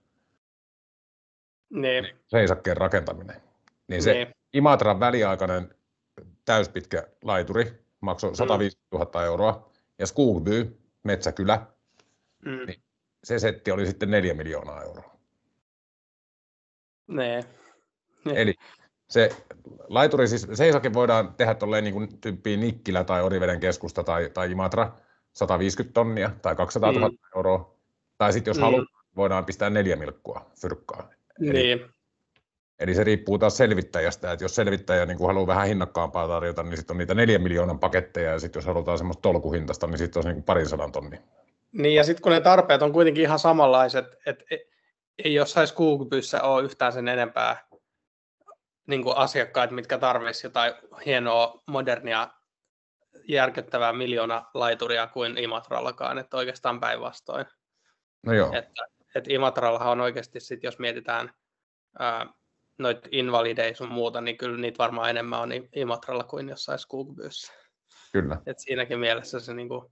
seisakkeen rakentaminen. Niin se Imatran väliaikainen täyspitkä laituri maksoi 150 000 €, ja Skoogby, metsäkylä, niin se setti oli sitten 4 miljoonaa €. Nee. Eli se laituri, siis seisake voidaan tehdä tolleen niin kuin tyyppiin Nikkilä tai Oriveden keskusta tai Imatra, 150 tonnia tai 200 000 euroa. Tai sitten jos halutaan, voidaan pistää 4 milkkua fyrkkaa. Eli se riippuu taas selvittäjästä, että jos selvittäjä niin haluaa vähän hinnakkaampaa tarjota, niin sitten on niitä 4 miljoonan paketteja, ja sitten jos halutaan semmoista tolkuhintasta, niin sitten olisi niin 200 tonnia. Niin, ja sitten kun ne tarpeet on kuitenkin ihan samanlaiset, että ei jossain Skogsbyssä ole yhtään sen enempää niin kuin asiakkaat, mitkä tarvitsisivat jotain hienoa, modernia, järkyttävää miljoonalaituria kuin Imatrallakaan, että oikeastaan päinvastoin. No joo. Että Imatrallahan on oikeasti, sit, jos mietitään noita invalideja sun muuta, niin kyllä niitä varmaan enemmän on Imatralla kuin jossain Skogsbyssä. Kyllä. Et siinäkin mielessä se, niinku,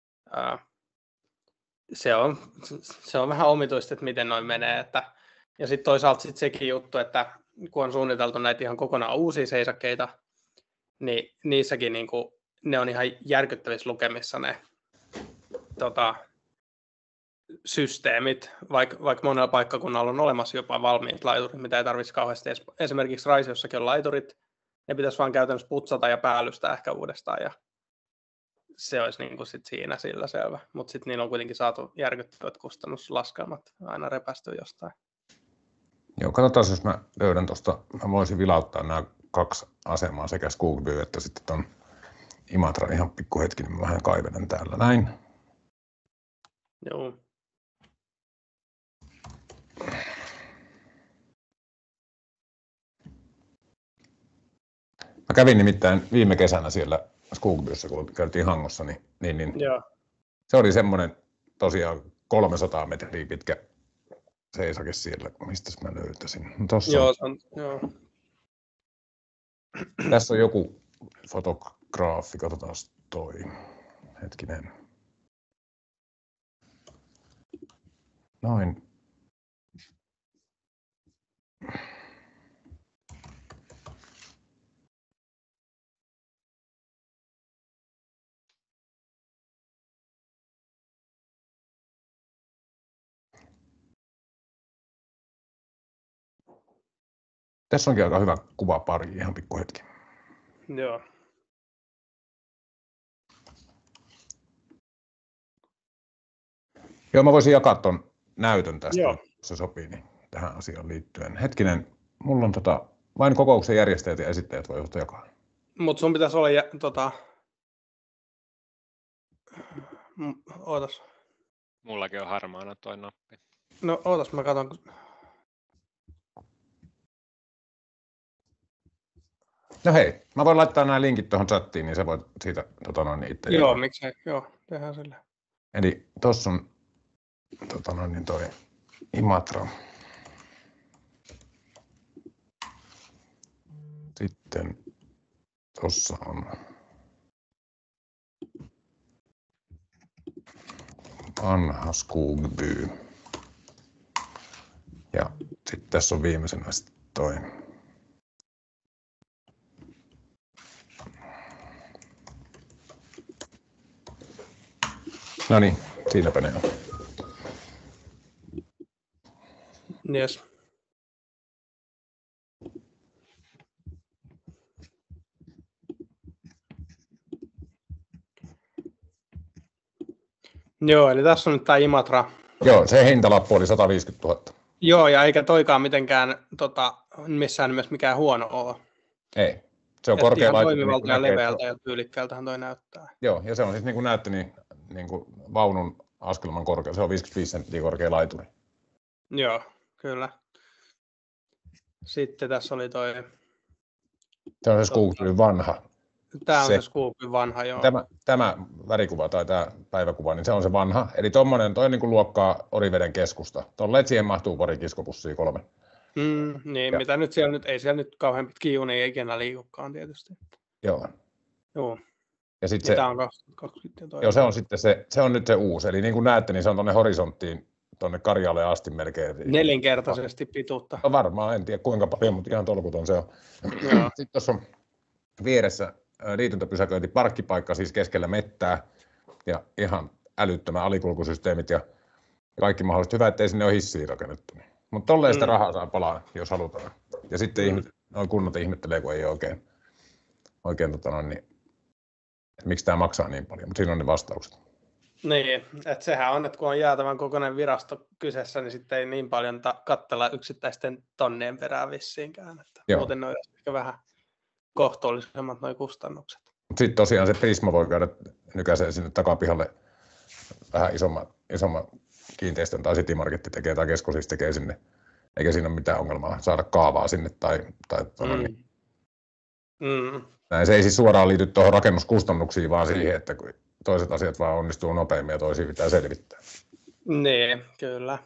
se on vähän omituista, että miten noin menee. Ja sitten toisaalta sit sekin juttu, että kun on suunniteltu näitä ihan kokonaan uusia seisakkeita, niin niissäkin niinku, ne on ihan järkyttävissä lukemissa ne systeemit, vaikka monella paikkakunnalla on olemassa jopa valmiit laiturit, mitä ei tarvitse kauheasti. Esimerkiksi Raisiossakin on laiturit, ne pitäisi vaan käytännössä putsata ja päällystää ehkä uudestaan, ja se olisi niin kuin sit siinä sillä selvä. Mutta sitten niillä on kuitenkin saatu järkyttävät kustannuslaskelmat aina repästyä jostain. Joo, katsotaan, jos mä löydän tuosta, mä voisin vilauttaa nämä 2 asemaa, sekä Skogsby että sitten tuon Imatran ihan pikkuhetki, niin mä vähän kaivelen täällä näin. Joo. Mä kävin nimittäin viime kesänä siellä Skogsbyssä, kun käytiin Hangossa, niin Joo. se oli semmoinen tosiaan 300 metriä pitkä seisake siellä, mistä mä löytäisin. Joo. Tässä on joku fotograafi, katsotaan toi. Hetkinen. Noin. Tässä onkin aika hyvä kuvapari, ihan pikku hetki. Joo. Joo, mä voisin jakaa ton näytön tästä, jos se sopii, niin tähän asiaan liittyen. Hetkinen, mulla on vain kokouksen järjestäjät ja esittäjät voi jakaa. Mutta sun pitäisi olla ootas. Mullakin on harmaana toi nappi. No ootas, mä katson. No hei, mä voin laittaa nämä linkit tuohon chattiin, niin sä voit siitä itse. Joo, miksei. Joo, tehdään sillä. Eli tuossa on toi Imatra. Sitten tuossa on vanha Skogsby. Ja sitten tässä on viimeisenä toi no niin, siinäpä ne on. Yes. Joo, eli tässä on nyt tämä Imatra. Joo, se hintalappu oli 150 000. Joo, ja eikä toikaan mitenkään missään nimessä mikään huono ole. Ei, se on korkea laite. Ihan toimivalta ja leveältä ja tyylikkäältähän toi näyttää. Joo, ja se on siis niin kuin näette, niin kuin vaunun askelman korkea. Se on 55 senttiä korkea laituri. Joo, kyllä. Sitten tässä oli toi... Se on se Skogsbyn vanha. Tämä on se Skogsbyn vanha, joo. Tämä värikuva tai tämä päiväkuva, niin se on se vanha. Eli toi on niin kuin luokkaa Oriveden keskusta. Tuolle siihen mahtuu pari kiskopussia 3. Niin, ja. Mitä nyt siellä ei siellä nyt kauhean pitkä juuni ei ikinä liikukaan tietysti. Joo. Ja sitten se, on 2020. Joo, se on nyt se uusi. Eli niin kuin näette, niin se on tuonne horisonttiin, tuonne Karjaalle asti melkein. 4-kertaisesti pituutta. No varmaan, en tiedä kuinka paljon, mutta ihan tolkuton se on. Sitten tuossa on vieressä liityntäpysäköinti, parkkipaikka siis keskellä mettää ja ihan älyttömän alikulkusysteemit ja kaikki mahdollista. Hyvä, ettei sinne ole hissiä rakennettu. Mutta tolleen sitä rahaa saa palaa, jos halutaan. Ja sitten noin kunnat ihmettelee, kun ei oikein niin, että miksi tämä maksaa niin paljon, mutta siinä on ne vastaukset. Niin, että sehän on, että kun on jäätävän kokoinen virasto kyseessä, niin sitten ei niin paljon katsella yksittäisten tonnien perään vissiinkään. Että muuten ne on ehkä vähän kohtuullisemmat nuo kustannukset. Sitten tosiaan se Prisma voi käydä nykäiseen sinne takapihalle vähän isomman kiinteistön, tai City Market tekee tai Keskosis tekee sinne, eikä siinä ole mitään ongelmaa saada kaavaa sinne Näin, se ei siis suoraan liity tuohon rakennuskustannuksiin, vaan siihen, että toiset asiat vaan onnistuu nopeammin ja toisia pitää selvittää. Niin, kyllä.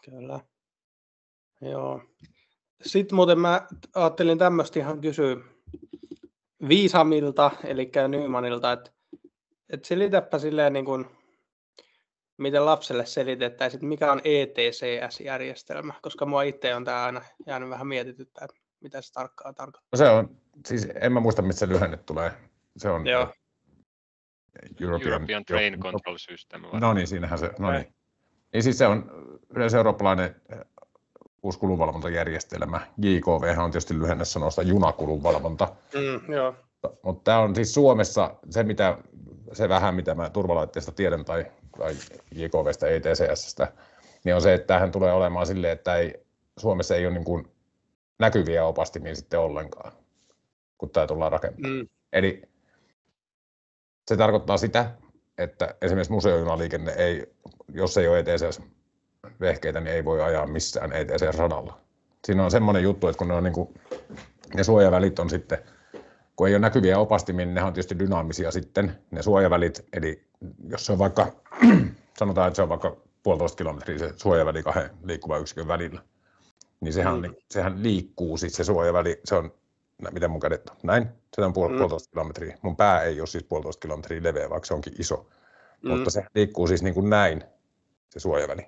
Joo. Sitten muuten mä ajattelin tämmöistä ihan kysyä Viisamilta, eli Nymanilta, että selitäpä silleen niin kuin, miten lapselle selitettäisiin, että mikä on ETCS-järjestelmä, koska mua itse on tämä aina jäänyt vähän mietityttää, että mitä se tarkoittaa. No se on, siis en mä muista, mistä se lyhenne tulee. Se on European Train Control System. No niin, siinähän se, niin siis se on yleiseurooppalainen uusi kulunvalvontajärjestelmä. JKV on tietysti lyhenne sanoista junakulunvalvonta. Joo. Mutta tämä on siis Suomessa se vähän, mitä mä turvalaitteesta tiedän tai JKVstä, ETCSstä, niin on se, että tämähän tulee olemaan silleen, että Suomessa ei ole niin kuin näkyviä opastimia sitten ollenkaan, kun tämä tullaan rakentamaan. Eli se tarkoittaa sitä, että esimerkiksi museojunaliikenne jos ei ole ETCS-vehkeitä, niin ei voi ajaa missään ETCS-radalla. Siinä on semmoinen juttu, että kun ne suojavälit on sitten, kun ei ole näkyviä opastimia, niin ne on tietysti dynaamisia sitten, ne suojavälit, eli jos se on vaikka, sanotaan, että se on vaikka 1,5 kilometriä se suojaväli 2 liikkuvan yksikön välillä, niin sehän liikkuu siis se suojaväli, se on, miten mun kädet on, näin, se on 1,5 kilometriä. Mun pää ei ole siis 1,5 kilometriä leveä, vaikka se onkin iso, mutta se liikkuu siis niin kuin näin, se suojaväli.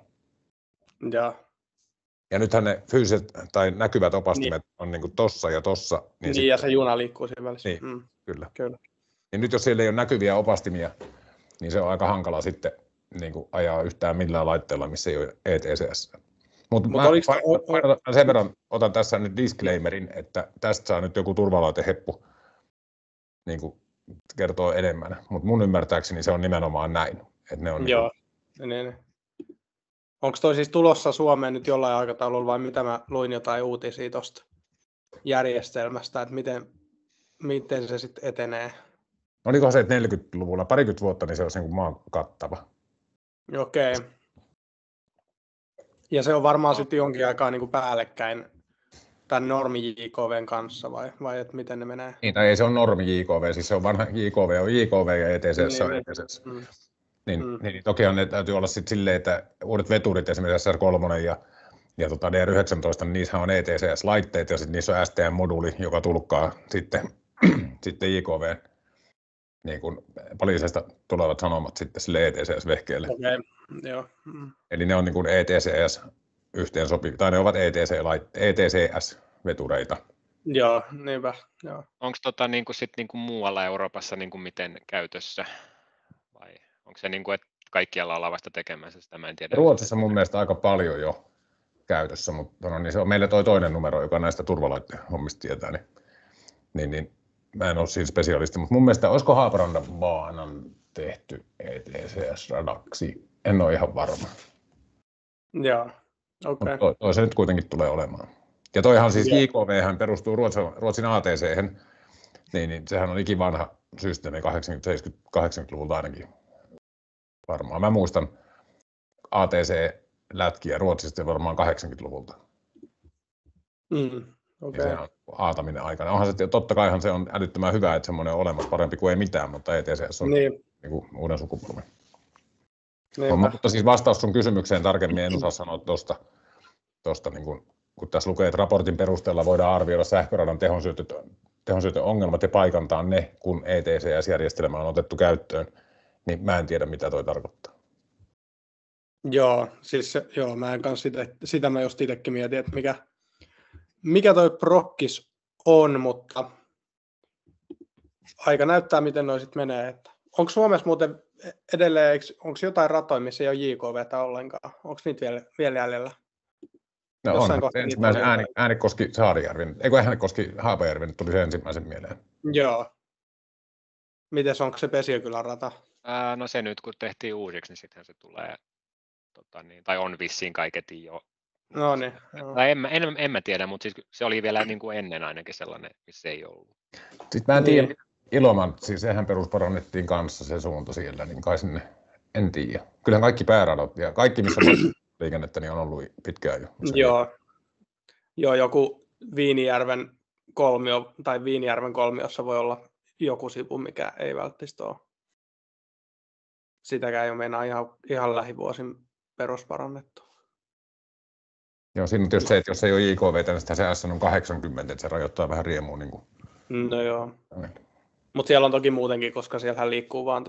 Ja nythän ne fyysiset tai näkyvät opastimet on niin kuin tossa ja tossa. Niin ja se juna liikkuu siinä välissä. Niin, kyllä. Ja nyt jos siellä ei ole näkyviä opastimia, niin se on aika hankala sitten niin kuin ajaa yhtään millään laitteella, missä ei ole ETCS. Mutta sen verran otan tässä nyt disclaimerin, että tästä saa nyt joku turvalaiteheppu niin kuin kertoo enemmän. Mutta mun ymmärtääkseni se on nimenomaan näin. Että ne on joo, niin. Onko toi siis tulossa Suomeen nyt jollain aikataululla vai mitä mä luin jotain uutisia tuosta järjestelmästä, että miten se sitten etenee? Oliko se, että 40-luvulla, parikymmentä vuotta, niin se olisi niin kuin maan kattava? Okei. Ja se on varmaan sitten jonkin aikaa niin kuin päällekkäin tämän normi JKVn kanssa vai että miten ne menee? Niin, tai ei se on normi JKV, siis se on vanha JKV on JKV ja ETCS on ETCS. Niin tokihan ne täytyy olla sitten silleen, että uudet veturit, esimerkiksi SR3 ja DR19, niin niissähän on ETCS-laitteet ja sitten niissä on STM-moduuli, joka tulkkaa sitten JKV niin kuin paliisesta tulevat sanomat sitten sille ETCS-vehkeelle. Okay. Joo. Eli ne on niin kuin ETCS yhteensopivia, tai ne ovat ETCS-vetureita. Joo, niinpä. Joo. Onko niinku niinku muualla Euroopassa niinku miten käytössä? Vai onko se niinku, että kaikkialla ollaan vasta tekemässä sitä? Mä en tiedä. Ruotsissa mun mielestä aika paljon jo käytössä, mutta niin se on meillä toinen numero, joka näistä turvalaitteen hommista tietää. Niin, mä en ole siinä spesialisti, mutta mun mielestä olisiko Haaparannan baanan tehty ETCS-radaksi? En ole ihan varma. Joo, okei. Okay. Toi se nyt kuitenkin tulee olemaan. Ja toihan siis JKV perustuu Ruotsin ATC:hen, niin sehän on ikivanha systeemi 80-luvulta ainakin varmaan. Mä muistan ATC-lätkiä Ruotsista varmaan 80-luvulta. Okay. Se on aataminen aikana. Onhan se, totta kaihan se on älyttömän hyvä, että semmoinen on olemassa parempi kuin ei mitään, mutta ETCS on niin kuin uuden sukupolven. Mutta siis vastaus sun kysymykseen tarkemmin en osaa sanoa tuosta niin kun tässä lukee, että raportin perusteella voidaan arvioida sähköradan tehonsyötön ongelmat ja paikantaa ne, kun ETCS-järjestelmä on otettu käyttöön, niin mä en tiedä, mitä toi tarkoittaa. Joo, siis mä en kanssa sitä mä just itsekin mietin, että mikä toi prokkis on, mutta aika näyttää, miten noi sitten menee. Että onko Suomessa muuten edelleen, onko jotain ratoja, missä ei ole JKVtä ollenkaan? Onko niitä vielä jäljellä? No on, ensimmäisen Äänekoski Saarijärvi, eikö Äänekoski Haapajärvi nyt tuli se ensimmäisen mieleen. Joo. Mites, onko se Pesiökylän rata? No se nyt kun tehtiin uusiksi, niin sittenhän se tulee, tai on vissiin kaiketin jo. No niin. Tai en mä tiedä, mutta siis se oli vielä niin kuin ennen ainakin sellainen, missä ei ollut. Sitten mä en tiedä, Ilomantsi, siis sehän perusparannettiin kanssa se suunta siellä, niin kai sinne, en tiedä. Kyllähän kaikki pääradot ja kaikki, missä on liikennettä, niin on ollut pitkään jo. Joo, joku Viinijärven kolmio, tai Viinijärven kolmiossa voi olla joku sivu, mikä ei välttämättä ole. Sitäkään ei ole meinaa ihan lähivuosin perusparannettu. Joo, siinä on tietysti se, että jos ei ole IKVtä, niin se S on 80, että se rajoittaa vähän riemua. Niin kuin. No joo. Mutta siellä on toki muutenkin, koska siellähän liikkuu vaan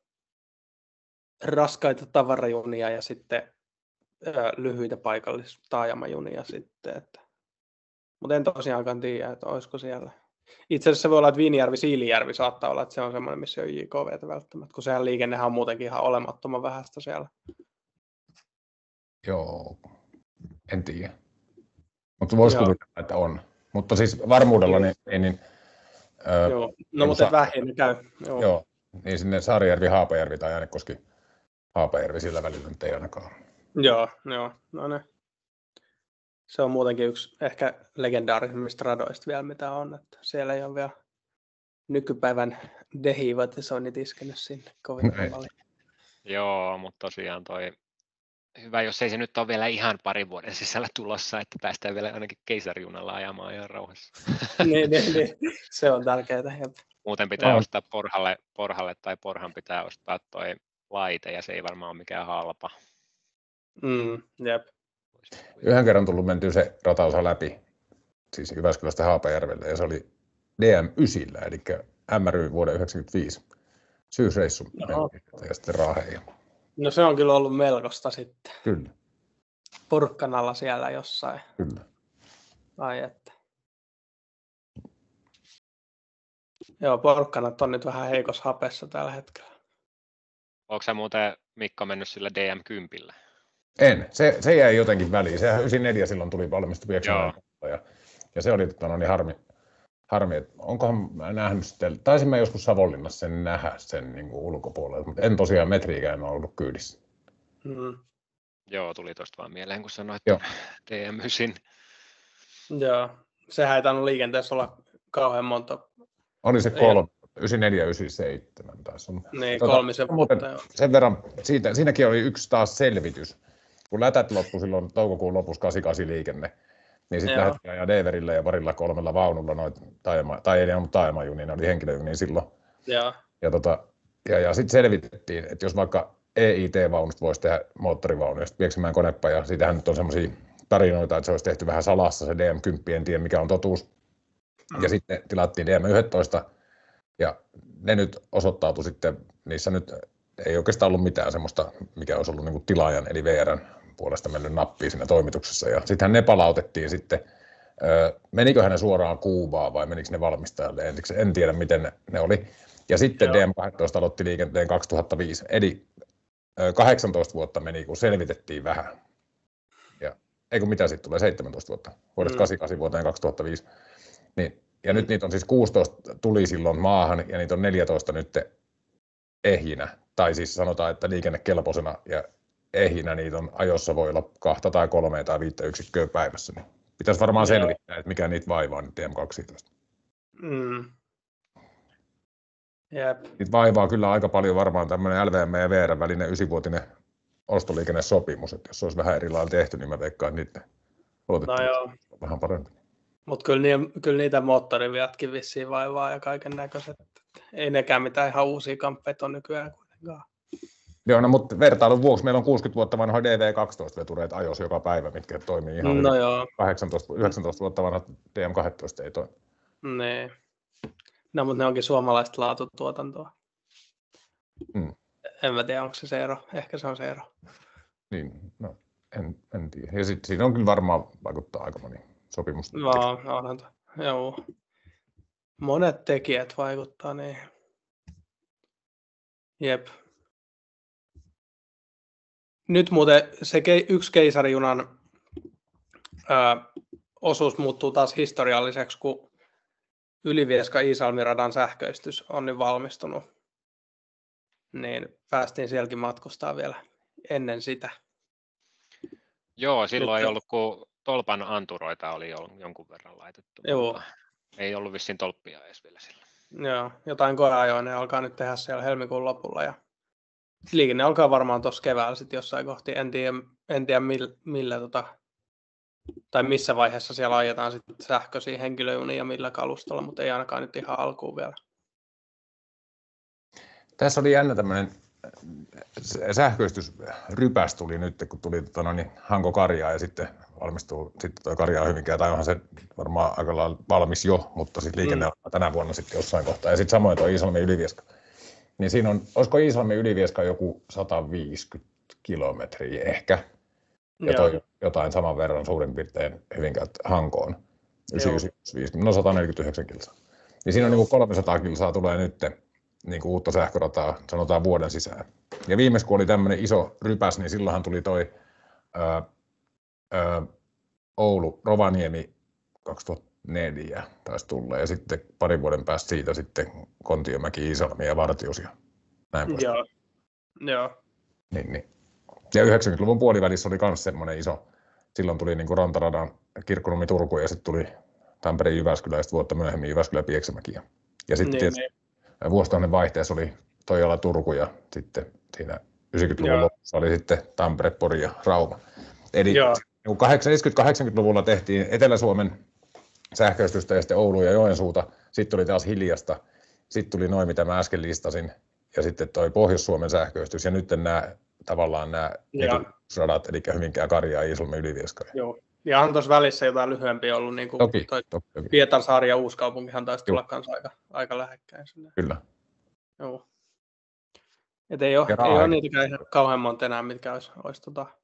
raskaita tavarajunia ja sitten lyhyitä paikallistaajamajunia sitten. Mutta en tosiaankaan tiedä, että olisiko siellä. Itse asiassa se voi olla, että Viinijärvi-Siilijärvi saattaa olla, että se on semmoinen, missä ei ole JKVtä välttämättä, kun sehän liikennehän on muutenkin ihan olemattoman vähäistä siellä. Joo, en tiedä. Mutta voisi kuvitella, että on. Mutta siis varmuudella niin joo, no mutta vähin käy. Joo, niin sinne Saarijärvi, Haapajärvi tai Äänekoski, Haapajärvi sillä välillä nyt ei ainakaan. Joo, no ne. Se on muutenkin yksi ehkä legendaarisimmista radoista vielä, mitä on. Että siellä ei ole vielä nykypäivän dehivatisoinnit iskenyt sinne kovin paljon. Joo, mutta tosiaan hyvä, jos ei se nyt ole vielä ihan parin vuoden sisällä tulossa, että päästään vielä ainakin keisarijunalla ajamaan ihan rauhassa. niin. Se on tärkeää. Muuten pitää ostaa Porhalle tai Porhan pitää ostaa toi laite, ja se ei varmaan ole mikään halpa. Jep. Yhden kerran tullut mentyä se rataosa läpi, siis Jyväskylästä Haapajärvelle, ja se oli DM9, eli MRY vuoden 1995 syysreissu ja sitten Raaheen. No se on kyllä ollut melkoista sitten. Kyllä. Porkkanalla siellä jossain. Kyllä. Ai että. Joo, porkkanat on nyt vähän heikossa hapessa tällä hetkellä. Onko sä muuten, Mikko, mennyt sillä DM10? En. Se jäi jotenkin väliin. Sehän 94 silloin tuli valmistu Pieksämäen ja se oli niin harmi, että onkohan mä nähnyt sitten, taisin mä joskus Savonlinnassa sen nähdä sen niin kuin ulkopuolella, mutta en tosiaan metriikään ollut kyydissä. Joo, tuli tuosta vaan mieleen, kun sanoit DM9. Joo, sehän ei tainnut liikenteessä olla kauhean monta. Oli se 94 97 taisi olla. Niin, 3 vuotta. Sen verran, siinäkin oli yksi taas selvitys. Kun lätät loppui silloin toukokuun lopussa 88 liikenne, niin sitten lähdettiin ajaa Deverillä ja parilla 3 vaunulla noita tai ei ollut taajamajunia, ne oli henkilöjunia silloin. Ja sitten selvitettiin, että jos vaikka EIT-vaunusta voisi tehdä moottorivaunuja, sitten Pieksämäen konepaja, siitähän nyt on semmoisia tarinoita, että se olisi tehty vähän salassa, se DM10, en tiedä mikä on totuus. Ja sitten tilattiin DM11, ja ne nyt osoittautui sitten, niissä nyt ei oikeastaan ollut mitään semmoista, mikä olisi ollut niin kuin tilaajan, eli VR:n puolesta mennyt nappiin siinä toimituksessa. Ja sittenhän ne palautettiin sitten, meniköhän ne suoraan Kuubaan vai menikö ne valmistajalle, en tiedä miten ne oli. Ja sitten DM12 aloitti liikenteen 2005, eli 18 vuotta meni, kun selvitettiin vähän. Eikö mitä sitten tulee, 17 vuotta, vuodesta 88 vuoteen 2005. Niin, ja nyt niitä on siis 16 tuli silloin maahan ja niitä on 14 nyt ehjinä. Tai siis sanotaan, että liikennekelpoisena ja ehjinä niitä on ajossa voi olla 2 tai 3 tai 5 yksikköä päivässä. Niin pitäisi varmaan selvittää, että mikä niitä vaivaa nyt DM12. Niitä vaivaa kyllä aika paljon varmaan tämmöinen LVM ja VR välinen 9-vuotinen ostoliikennesopimus. Että jos olisi vähän eri lailla tehty, niin mä veikkaan, että niiden luotettavuus on vähän parempi. Mutta kyllä niitä moottoriviatkin vissiin vaivaa ja kaiken näköiset. Ei nekään mitään ihan uusia kamppeita on nykyään kuitenkaan. Joo, no, mutta vertailun vuoksi meillä on 60 vuotta vanhoja DV12-vetureita ajossa joka päivä, mitkä toimii ihan hyvin. 19 vuotta vanha DM12 ei toimi. Nee. No, mutta ne onkin suomalaista laatutuotantoa. En mä tiedä, onko se ero. Ehkä se on se ero. Niin, no en tiedä. Ja sitten siinä on kyllä varmaan vaikuttaa aika moni sopimus. Onhan joo. Monet tekijät vaikuttaa niin. Jep. Nyt muuten se yksi keisarijunan osuus muuttuu taas historialliseksi, kun Ylivieska-Iisalmi-radan sähköistys on nyt valmistunut, niin päästiin sielläkin matkustaa vielä ennen sitä. Joo, silloin ei ollut, kun tolpan anturoita oli jonkun verran laitettu. Joo. Ei ollut vissiin tolppia edes vielä sillä. Joo, jotain koeajoja ne alkaa nyt tehdä siellä helmikuun lopulla. Ja liikenne alkaa varmaan tuossa keväällä sitten jossain kohti. En tiedä millä tai missä vaiheessa siellä ajetaan sitten sähköisiä henkilöjunia ja millä kalustolla, mutta ei ainakaan nyt ihan alkuun vielä. Tässä oli jännä tämmöinen sähköistysrypäs tuli nyt, kun tuli Hanko-Karjaa ja sitten valmistuu sitten tuo Karjaa Hyvinkää, tai onhan se varmaan aika lailla valmis jo, mutta sitten liikenne on tänä vuonna sitten jossain kohtaa. Ja sitten samoin tuo Iisalmi-Ylivieska. Niin siinä on, olisiko Iisalmi-Ylivieska joku 150 kilometriä ehkä, ja toi jotain saman verran suurin piirtein Hyvinkäältä Hankoon, 995, no 149 kilsaa. Niin siinä on niin kuin 300 kilsaa tulee nyt niin kuin uutta sähkörataa, sanotaan vuoden sisään. Ja viimeis kun oli tämmöinen iso rypäs, niin silloinhan tuli toi Oulu-Rovaniemi 2004 taisi tulla, ja sitten parin vuoden päästä siitä sitten Kontiomäki, Iisalmi ja Vartius ja näin pois. Joo. Niin. Ja 90-luvun puolivälissä oli myös semmoinen iso, silloin tuli niin kuin rantaradan Kirkkonummi-Turku ja sitten tuli Tampere-Jyväskylä ja sitten vuotta myöhemmin Jyväskylä-Pieksämäki. Ja sitten vuosituhannen vaihteessa oli Toijala-Turku ja sitten siinä 90-luvun lopussa oli sitten Tampere, Pori ja Rauma. Eli 70-80-luvulla tehtiin Etelä-Suomen sähköistystä ja sitten Oulu ja Joensuuta, sitten tuli taas hiljasta, sitten tuli noin mitä mä äsken listasin ja sitten toi Pohjois-Suomen sähköistys ja nyt nämä tavallaan nämä radat, eli Hyvinkää, Karjaa, Iisalmi, Ylivieska. Joo, ja on tuossa välissä jotain lyhyempiä ollut, niin kuin toki. Pietarsaari ja Uusikaupunkihan taisi tulla kanssa aika lähekkäin. Kyllä. Joo. Et ei ole niitäkään ihan kauhean monta enää, mitkä olisi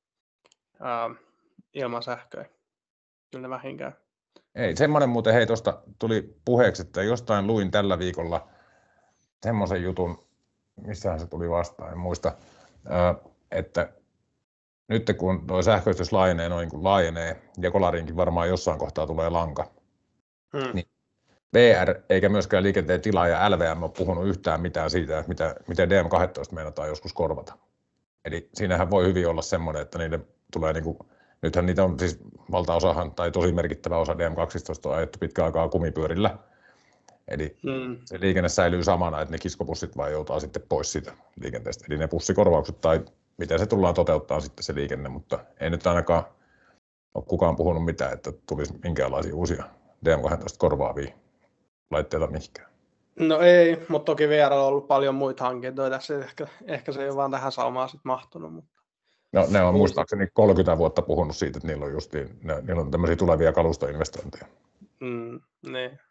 ilman sähköä. Kyllä ne vähinkään. Ei, semmoinen muuten, hei, tuosta tuli puheeksi, että jostain luin tällä viikolla semmoisen jutun, missähän se tuli vastaan, en muista, että nyt kun tuo sähköistys laajenee noin kuin laajenee, ja kolariinkin varmaan jossain kohtaa tulee lanka, niin VR eikä myöskään liikenteen tila ja LVM ole puhunut yhtään mitään siitä, että miten DM12 meinataan joskus korvata. Eli siinähän voi hyvin olla semmoinen, että niille tulee, niin kuin, nythän niitä on siis valtaosahan tai tosi merkittävä osa DM12 on ajettu pitkään aikaa kumipyörillä. Eli se liikenne säilyy samana, että ne kiskopussit vaan joutaa sitten pois siitä liikenteestä. Eli ne bussikorvaukset tai miten se tullaan toteuttaa sitten se liikenne, mutta ei nyt ainakaan ole kukaan puhunut mitään, että tulisi minkäänlaisia uusia DM12 korvaavia laitteita mihinkään. No ei, mutta toki VR on ollut paljon muita hankintoja tässä, ehkä se ei ole vaan tähän saumaan sitten mahtunut. Mutta... No ne on muistaakseni 30 vuotta puhunut siitä, että niillä on justiin, niillä on tämmöisiä tulevia kalustoinvestointeja. Niin.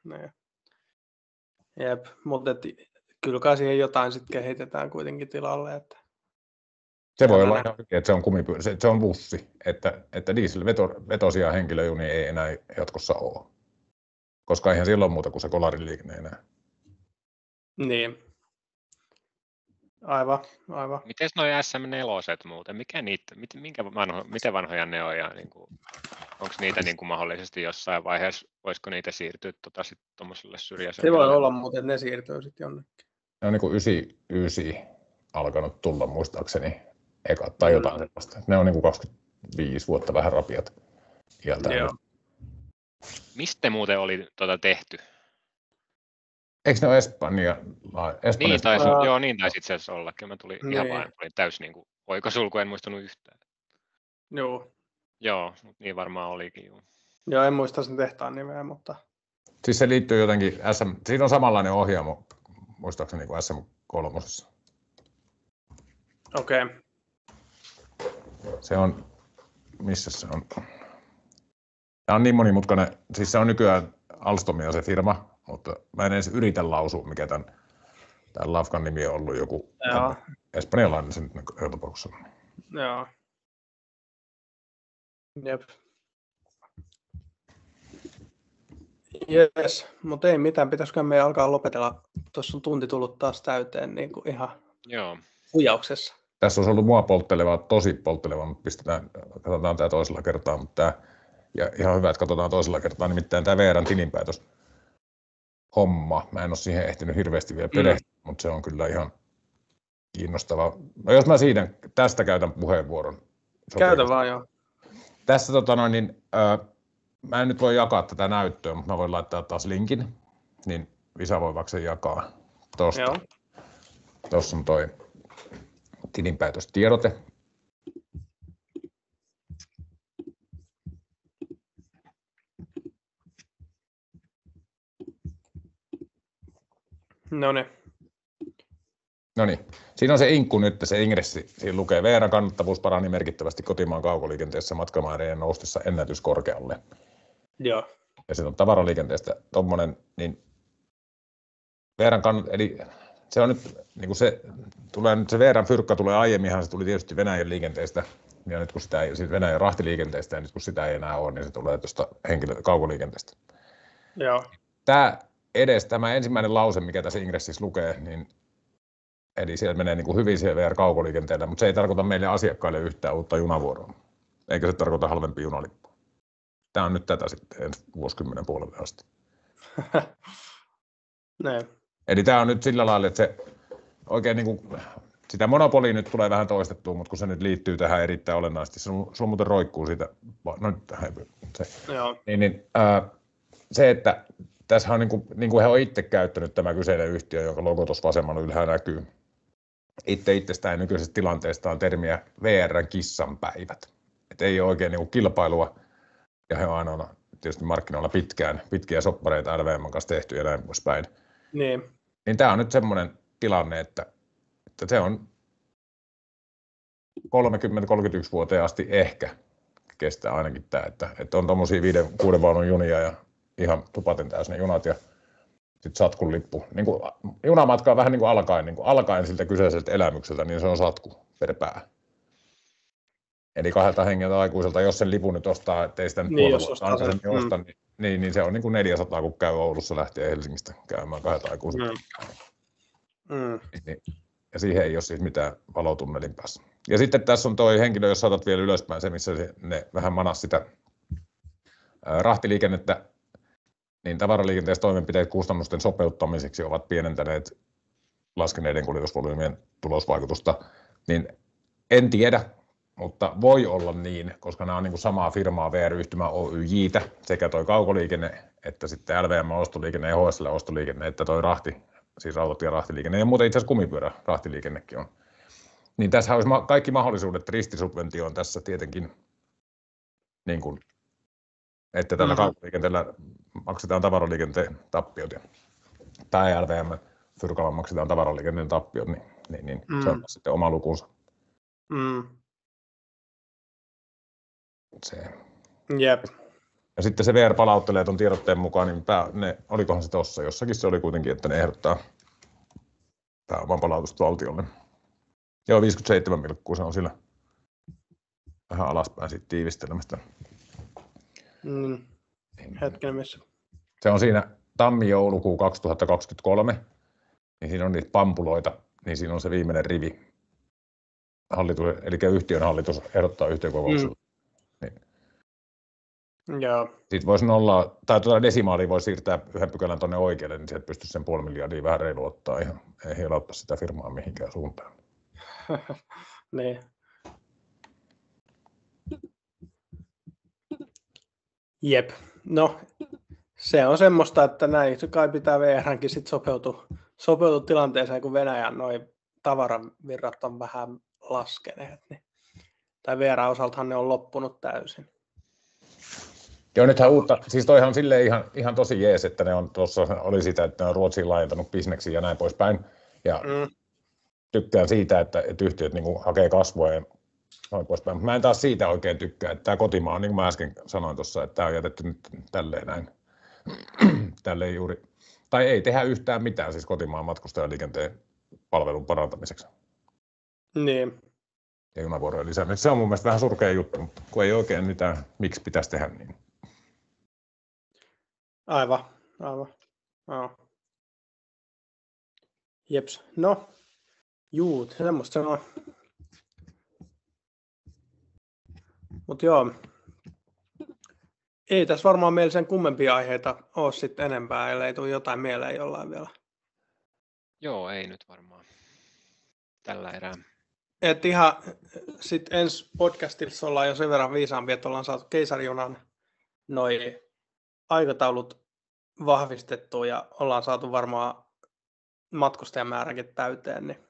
Jep, mutta kyllä kai siihen jotain sitten kehitetään kuitenkin tilalle. Että... Se voi olla ihan oikein, että se on se on bussi, että dieselvetoisia henkilöjunia ei enää jatkossa ole. Koska eihän silloin muuta kuin se kolariliikenne enää. Niin. Aivan. Miten noi SM4 muuten? Miten vanhoja ne on? Ja niin onko niitä niin kuin mahdollisesti jossain vaiheessa, voisiko niitä siirtyä sitten tuommoiselle syrjäiselle? Se voi olla, mutta ne siirtyy sitten jonnekin. Ne on niin kuin 99 alkanut tulla muistaakseni eka tai jotain sellaista. Ne on niin kuin 25 vuotta vähän rapiat iältään. Joo. Mistä muuten oli tehty? Eikö ne ole Espanja? Niin taisi itse asiassa olla. Kyllä mä tulin ihan vain, olin täysin niin oikosulku, en muistanut yhtään. Joo, mutta niin varmaan olikin. Joo, en muista sen tehtaan nimeä, mutta... Siis se liittyy jotenkin, siinä on samanlainen ohjaamo, muistaakseni kuin SM3. Okei. Se on, missä se on? Tämä on niin monimutkainen, siis se on nykyään Alstomia se firma, mutta mä en edes yritä lausua, mikä tämän lafkan nimi on ollut joku espanjalainen sen tapauksessa. Joo. Jep. Jes, mutta ei mitään, pitäisikö meidän alkaa lopetella. Tuossa on tunti tullut taas täyteen niin kuin ihan hujauksessa. Tässä olisi ollut mua polttelevaa, tosi polttelevaa, mutta katsotaan tämä toisella kertaa, mutta tämä Ja ihan hyvä, että katsotaan toisella kertaa, nimittäin tämä VR:n tilinpäätös homma. Mä en ole siihen ehtinyt hirveästi vielä perehtyä, mutta se on kyllä ihan kiinnostava. No jos mä tästä käytän puheenvuoron. Käytä vaan, joo. Tässä mä en nyt voi jakaa tätä näyttöä, mutta mä voin laittaa taas linkin, niin Visa voi vaikka sen jakaa tuosta. Tuossa on toi tilinpäätöstiedote. No niin, siinä on se inkku nyt, se ingressi. Siinä lukee VR:n kannattavuus parani merkittävästi kotimaan kaukoliikenteessä matkamäärien noustessa ennätyskorkealle. Joo. Ja sitten on tavaraliikenteestä tommonen, niin eli se on nyt, niin kuin se VR:n fyrkka tulee aiemminhan, se tuli tietysti Venäjän liikenteestä, ja nyt kun sitä ei, siis Venäjän rahtiliikenteestä, ja nyt kun sitä ei enää ole, niin se tulee tuosta kaukoliikenteestä. Joo. Tämä ensimmäinen lause, mikä tässä ingressissä lukee, niin eli siellä menee niin kuin hyvin siellä VR-kaukoliikenteellä, mutta se ei tarkoita meille asiakkaille yhtään uutta junavuoroa, eikä se tarkoita halvempia junalippua. Tämä on nyt tätä sitten ensi vuosikymmenen puolelle asti. Eli tämä on nyt sillä lailla, että se oikein niin kuin, sitä monopolia nyt tulee vähän toistettua, mutta kun se nyt liittyy tähän erittäin olennaisesti, sulla muuten roikkuu siitä, se, että tässä on niin kuin he on itse käyttänyt tämä kyseinen yhtiö, jonka logo tuossa vasemmalla ylhäällä näkyy. Itsestään nykyisestä tilanteesta on termiä VR:n kissanpäivät. Et ei ole oikein niin kuin kilpailua, ja he on aina tietysti markkinoilla pitkiä soppareita LVM:n kanssa tehty ja näin poispäin. Niin tämä on nyt semmoinen tilanne, että se on 30-31 vuoteen asti ehkä kestää ainakin tämä, että on tuommoisia 5-6 vaunun junia ja ihan tupaten täysin ne junat ja sitten satkun lippu. Niin kuin junamatka on vähän niin kuin alkaen siltä kyseiseltä elämykseltä, niin se on satku per pää. Eli 2 hengeltä aikuiselta, jos sen lipun nyt ostaa, ettei sitä nyt aikaisemmin osta, niin se on niin kuin 400, kun käy Oulussa lähtien Helsingistä käymään 2 aikuiselta. Ja siihen ei ole siis mitään valotunnelin päässä. Ja sitten tässä on toi henkilö, jos saatat vielä ylöspäin se, missä ne vähän manas sitä rahtiliikennettä, niin tavaraliikenteessä toimenpiteet kustannusten sopeuttamiseksi ovat pienentäneet laskeneiden kuljetusvolyymien tulosvaikutusta, niin en tiedä, mutta voi olla niin, koska nämä on niin kuin samaa firmaa VR-yhtymä Oyj:tä, sekä toi kaukoliikenne, että sitten LVM-ostoliikenne ja HSL-ostoliikenne, että toi siis rautatierahtiliikenne ja muuten itse asiassa kumipyörärahtiliikennekin on. Niin tässä olisi kaikki mahdollisuudet ristisubventioon tässä tietenkin, niin kuin, että tällä kaukoliikenteellä maksetaan tavaraliikenteen tappiot tai LVM-fyrkalla maksetaan tavaraliikenteen tappiot, niin se on sitten oma lukunsa. Jep. Ja sitten se VR palauttelee tuon tiedotteen mukaan, niin olikohan se tuossa jossakin, se oli kuitenkin, että ne ehdottaa pääoman palautusta valtiolle. Joo, 57 milkkuu, se on sillä vähän alaspäin siitä tiivistelemästä. Hetken missä. Se on siinä tammi-joulukuu 2023, niin siinä on niitä pampuloita, niin siinä on se viimeinen rivi. Eli yhtiön hallitus ehdottaa yhtiökokouksella. Sitten voisi desimaalia voi siirtää 1 pykälän tuonne oikealle, niin sieltä pystyisi sen 500 miljardia vähän reilu ottaa ihan, ei heilauttaa sitä firmaa mihinkään suuntaan. Niin. Jep. No, se on semmoista, että näin kai pitää VR:nkin sitten sopeutua tilanteeseen, kun Venäjän noi tavaravirrat on vähän laskeneet. Niin. Tai VR-osaltahan ne on loppunut täysin. Joo, nythän uutta, siis toihan on silleen ihan tosi jees, että ne on tuossa, oli sitä, että ne on Ruotsiin laajentanut bisneksiä ja näin poispäin. Ja tykkään siitä, että yhtiöt niin kuin hakee kasvua ja noin poispäin. Mutta mä en taas siitä oikein tykkää, että tämä kotimaa, niin kuin mä äsken sanoin tuossa, että tämä on jätetty nyt tälleen näin. Tälleen juuri, tai ei tehdä yhtään mitään siis kotimaan matkustajaliikenteen palvelun parantamiseksi. Niin. Ja junavuorojen lisäämiseksi. Se on mun mielestä vähän surkea juttu, mutta kun ei oikein mitään, miksi pitäisi tehdä niin. Aivan. Jeps. No, semmoista se on. Mut joo. Ei tässä varmaan meillä sen kummempia aiheita ole sitten enempää, ellei tule jotain mieleen jollain vielä. Joo, ei nyt varmaan tällä erää. Et ihan sitten ensi podcastissa ollaan jo sen verran viisaampia, että ollaan saatu keisarijunan noi aikataulut vahvistettua ja ollaan saatu varmaan matkustajamääräkin täyteen, niin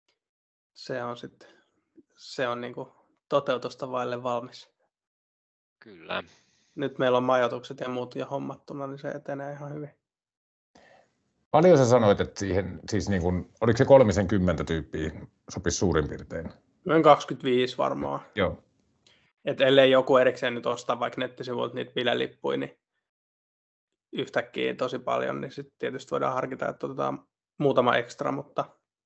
se on niinku toteutusta vaille valmis. Kyllä. Nyt meillä on majoitukset ja muut jo hommattuna, niin se etenee ihan hyvin. Paljon sä sanoit, että siihen, siis niin kun, oliko se 30 tyyppiä sopisi suurin piirtein? Noin 25 varmaan. Joo. Et ellei joku erikseen nyt ostaa vaikka nettisivuilta niitä bilelippuja, niin yhtäkkiä tosi paljon, niin sitten tietysti voidaan harkita, että otetaan muutama ekstra, mutta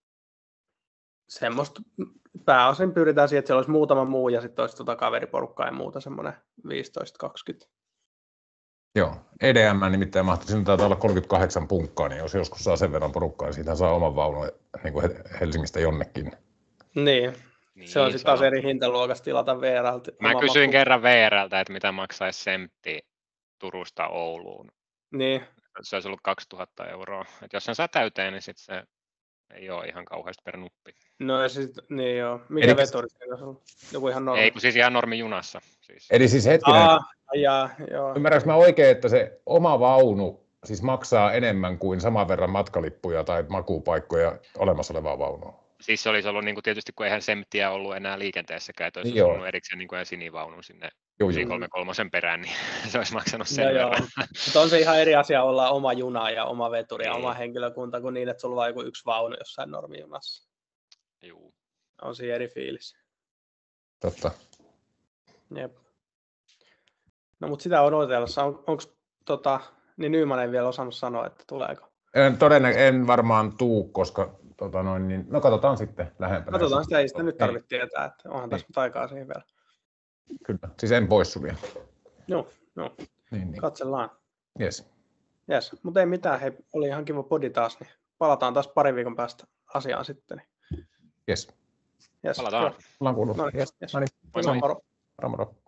semmoista pääosin pyritään siihen, että siellä olisi muutama muu ja sitten olisi kaveriporukkaa ja muuta semmoinen 15-20. Joo, EDM nimittäin mahtaa, siinä taitaa olla 38 punkkaa, niin jos joskus saa sen verran porukkaa, niin siitä saa oman vaunun niin kuin Helsingistä jonnekin. Niin, se on sitten taas eri hintaluokasta tilata VR:ltä. Mä kysyin kerran VR:ltä, että mitä maksaisi sentti Turusta Ouluun. Niin. Se olisi ollut 2000 €. Et jos sen saa täyteen, niin sitten se ei ole ihan kauheasti per nuppi. No ja sitten, niin joo. Mikä veturi se olisi ollut? Joku ihan normi? Ei, kun siis ihan normijunassa. Siis. Eli siis hetkinen, joo. Ymmärränkö mä oikein, että se oma vaunu siis maksaa enemmän kuin saman verran matkalippuja tai makuupaikkoja olemassa olevaa vaunua? Siis se olisi ollut niin kuin tietysti, kun eihän Semttiä ollut enää liikenteessäkään, että olisi ollut erikseen niin kuin sinivaunun sinne 33 perään, niin se olisi maksanut sen verran. Mutta on se ihan eri asia olla oma juna ja oma veturi ja oma henkilökunta kuin niin, että sulla on vain joku yksi vaunu jossain normijunassa. Joo. On siinä eri fiilis. Totta. Jep. No mutta sitä odotellessa, onko niin Nyman ei vielä osannut sanoa, että tuleeko? En varmaan tuu, koska no katsotaan sitten lähempänä. Katsotaan sitä, ei sitä nyt tarvitse tietää, että onhan tässä nyt aikaa siihen vielä. Kyllä, siis en poissulje. Joo. Niin. Katsellaan. Yes, mutta ei mitään, hei, oli ihan kiva podi taas, niin palataan taas pari viikon päästä asiaan sitten. Yes. Palataan. Ollaan kuullut. No niin, yes. Moi. Moro. Moro.